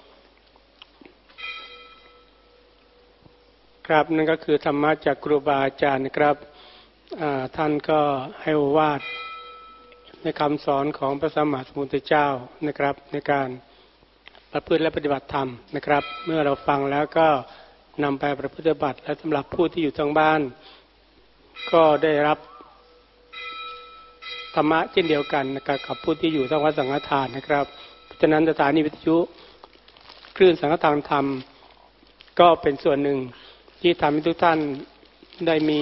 Speaker 3: ครับนั่นก็คือธรรมะจากครูบาอาจารย์นะครับท่านก็ให้โอวาทในคำสอนของพระสัมมาสัมพุทธเจ้านะครับในการประพฤติและปฏิบัติธรรมนะครับเมื่อเราฟังแล้วก็นำไปประพฤติปฏิบัติและสำหรับผู้ที่อยู่ทางบ้านก็ได้รับธรรมะเช่นเดียวกันนะครับกับผู้ที่อยู่ทางวัดสังฆทานนะครับเพราะฉะนั้นสถานีวิทยุคลื่นสังฆทานธรรมก็เป็นส่วนหนึ่งที่ทำให้ทุกท่านได้มี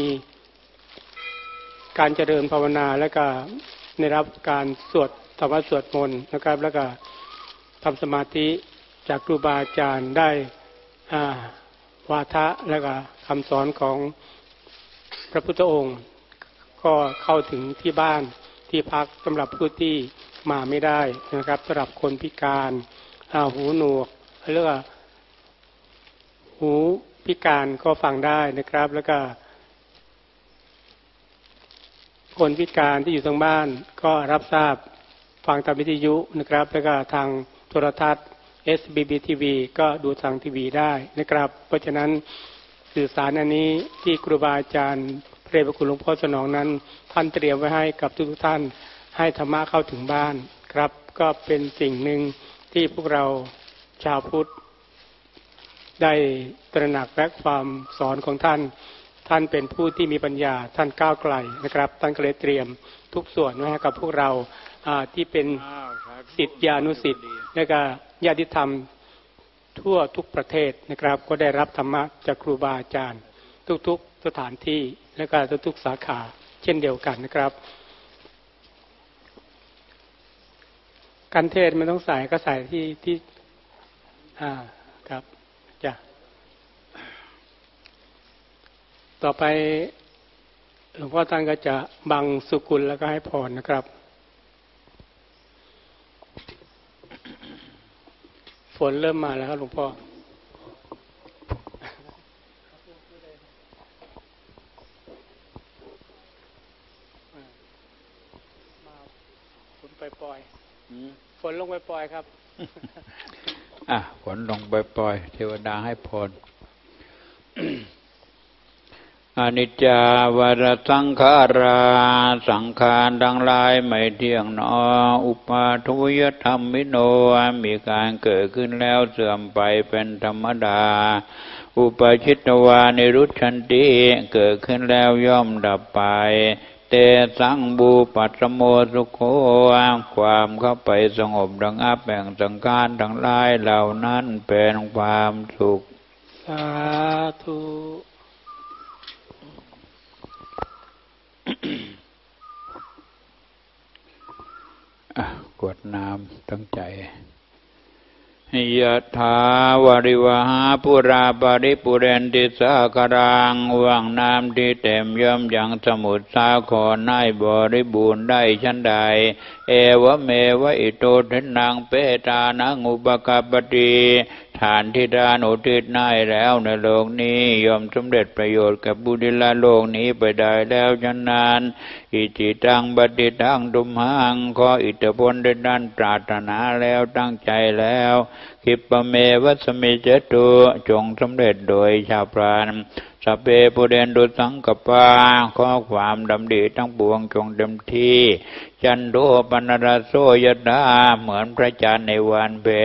Speaker 3: การเจริญภาวนาและก็ได้รับการสวดธรรมะสวดมนต์นะครับแล้วก็ทำสมาธิจากครูบาอาจารย์ได้วาทะและก็คำสอนของพระพุทธองค์ก็เข้าถึงที่บ้านที่พักสำหรับผู้ที่มาไม่ได้นะครับสำหรับคนพิการหูหนวกหรือว่าหูพิการก็ฟังได้นะครับแล้วก็คนพิการที่อยู่ทางบ้านก็รับทราบฟังทางวิทยุนะครับแล้วก็ทางโทรทัศน์ SBB TV ก็ดูทางทีวีได้นะครับเพราะฉะนั้นสื่อสารอันนี้ที่ครูบาอาจารย์พระเดชพระคุณหลวงพ่อสนองนั้นท่านเตรียมไว้ให้กับทุกท่านให้ธรรมะเข้าถึงบ้านครับก็เป็นสิ่งหนึ่งที่พวกเราชาวพุทธได้ตระหนักและความสอนของท่านเป็นผู้ที่มีปัญญาท่านก้าวไกลนะครับท่านก็เลยเตรียมทุกส่วนไว้ให้กับพวกเราที่เป็นศิษยานุศิษย์และก็ญาติธรรมทั่วทุกประเทศนะครับก็ได้รับธรรมะจากครูบาอาจารย์ทุกๆสถานที่และก็ทุกๆสาขาเช่นเดียวกันนะครับการเทศไม่ต้องใส่ก็ใส่ที่ครับจ้ะต่อไปหลวงพ่อท่านก็จะบังสุกุลแล้วก็ให้พรนะครับฝนเริ่มมาแล้วครับหลวงพ่อฝนปล่อยฝนลงปล่อยครับ
Speaker 2: ฝนลงปล่อยเทวดาให้พร อนิจจาวรสังขาราสังขารทั้งหลายไม่เที่ยงหนออุปาทุยธรรมิโนมีการเกิดขึ้นแล้วเสื่อมไปเป็นธรรมดาอุปชิตวานิรุชันติเกิดขึ้นแล้วย่อมดับไปเตสังบูปัสสโมสุโขความเข้าไปสงบระงับแห่งสังขารทั้งหลายเหล่านั้นเป็นความสุข
Speaker 3: สาธุ
Speaker 2: กวดน้ำตั้งใจยะถาวาริวหาปุราปริปุเรนติสาคารังว่างน้ำที่เต็มย่อมยังสมุทรสาครให้บริบูรณ์ได้ชั้นใดเอวเมวะอิโตทินังเปตานังอุปกัปปติทานที่ทานอุทิศให้แล้วในโลกนี้ย่อมสำเร็จประโยชน์กับบุญละโลกนี้ไปได้แล้วฉะนั้นอิจิตังบัติตังตุมหังขออิทธิพลได้ดันปรารถนาแล้วตั้งใจแล้วคิปเมวัสมิจตุจงสำเร็จโดยชาวพรานสัพเพปุเรนตุสังกปาข้อความดำริทั้งปวงจงเต็มที่จันโดปนรโสยดาเหมือนพระจันทร์ในวันเพ็ญ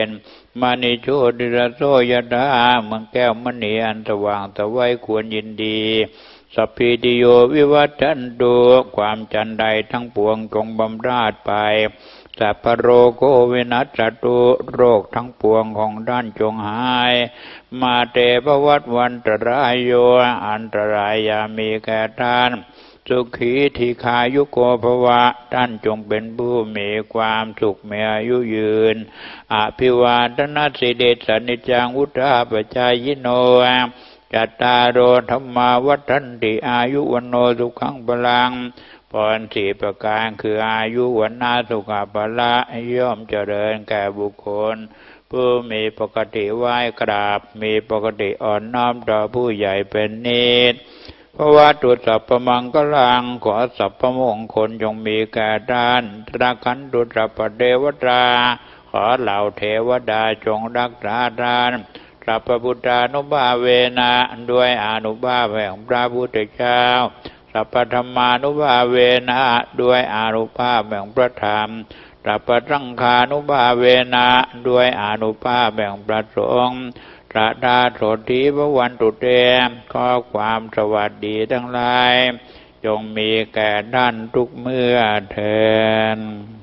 Speaker 2: มานิโชติระโสยดาเมืองแก้วมณีอันสว่างตะไว้ควรยินดีสัพพิติโยวิวัตชันตุความจันใดทั้งปวงจงบำราดไปสัพพโรโควินัสสตุโรคทั้งปวงของท่านจงหายมาเตภวัตวันตรายโยอันตรายยามีแก่ท่านสุขีทีขายุโกภวะท่านจงเป็นผู้มีความสุขมีอายุยืนอภิวาทนาสิเดชนิจังอุทธาปจายโนจัตตารโอธรรมาวัฏันติอายุวันโนสุขังพลังพรสี่ประการคืออายุวันนาสุขภละย่อมเจริญแก่บุคคลผู้มีปกติไหว้กราบมีปกติอ่อนน้อมต่อผู้ใหญ่เป็นนิดเพราะว่าตุสัพพมังกลังขอสัพพมงคลจงมีแก่ท่านรักขันตุสัพพเทวตาขอเหล่าเทวดาจงรักษาท่านสัพพพุทธานุภาเวนะด้วยอานุภาพแห่งพระพุทธเจ้าสัพพธรรมานุภาเวนะด้วยอานุภาพแห่งพระธรรมสัพพสังฆานุภาเวนะด้วยอานุภาพแห่งพระสงฆ์ตระดาโสธีพระวันตุเตขอความสวัสดีทั้งหลายจงมีแก่ท่านทุกเมื่อเถิด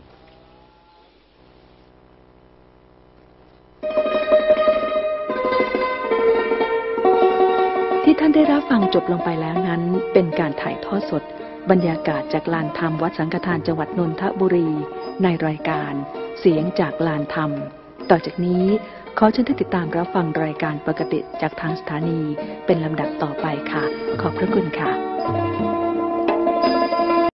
Speaker 1: ที่ท่านได้รับฟังจบลงไปแล้วนั้นเป็นการถ่ายทอดสดบรรยากาศจากลานธรรมวัดสังฆทานจังหวัดนนทบุรีในรายการเสียงจากลานธรรมต่อจากนี้ขอเชิญท่านติดตามรับฟังรายการปกติจากทางสถานีเป็นลำดับต่อไปค่ะขอบพระคุณค่ะ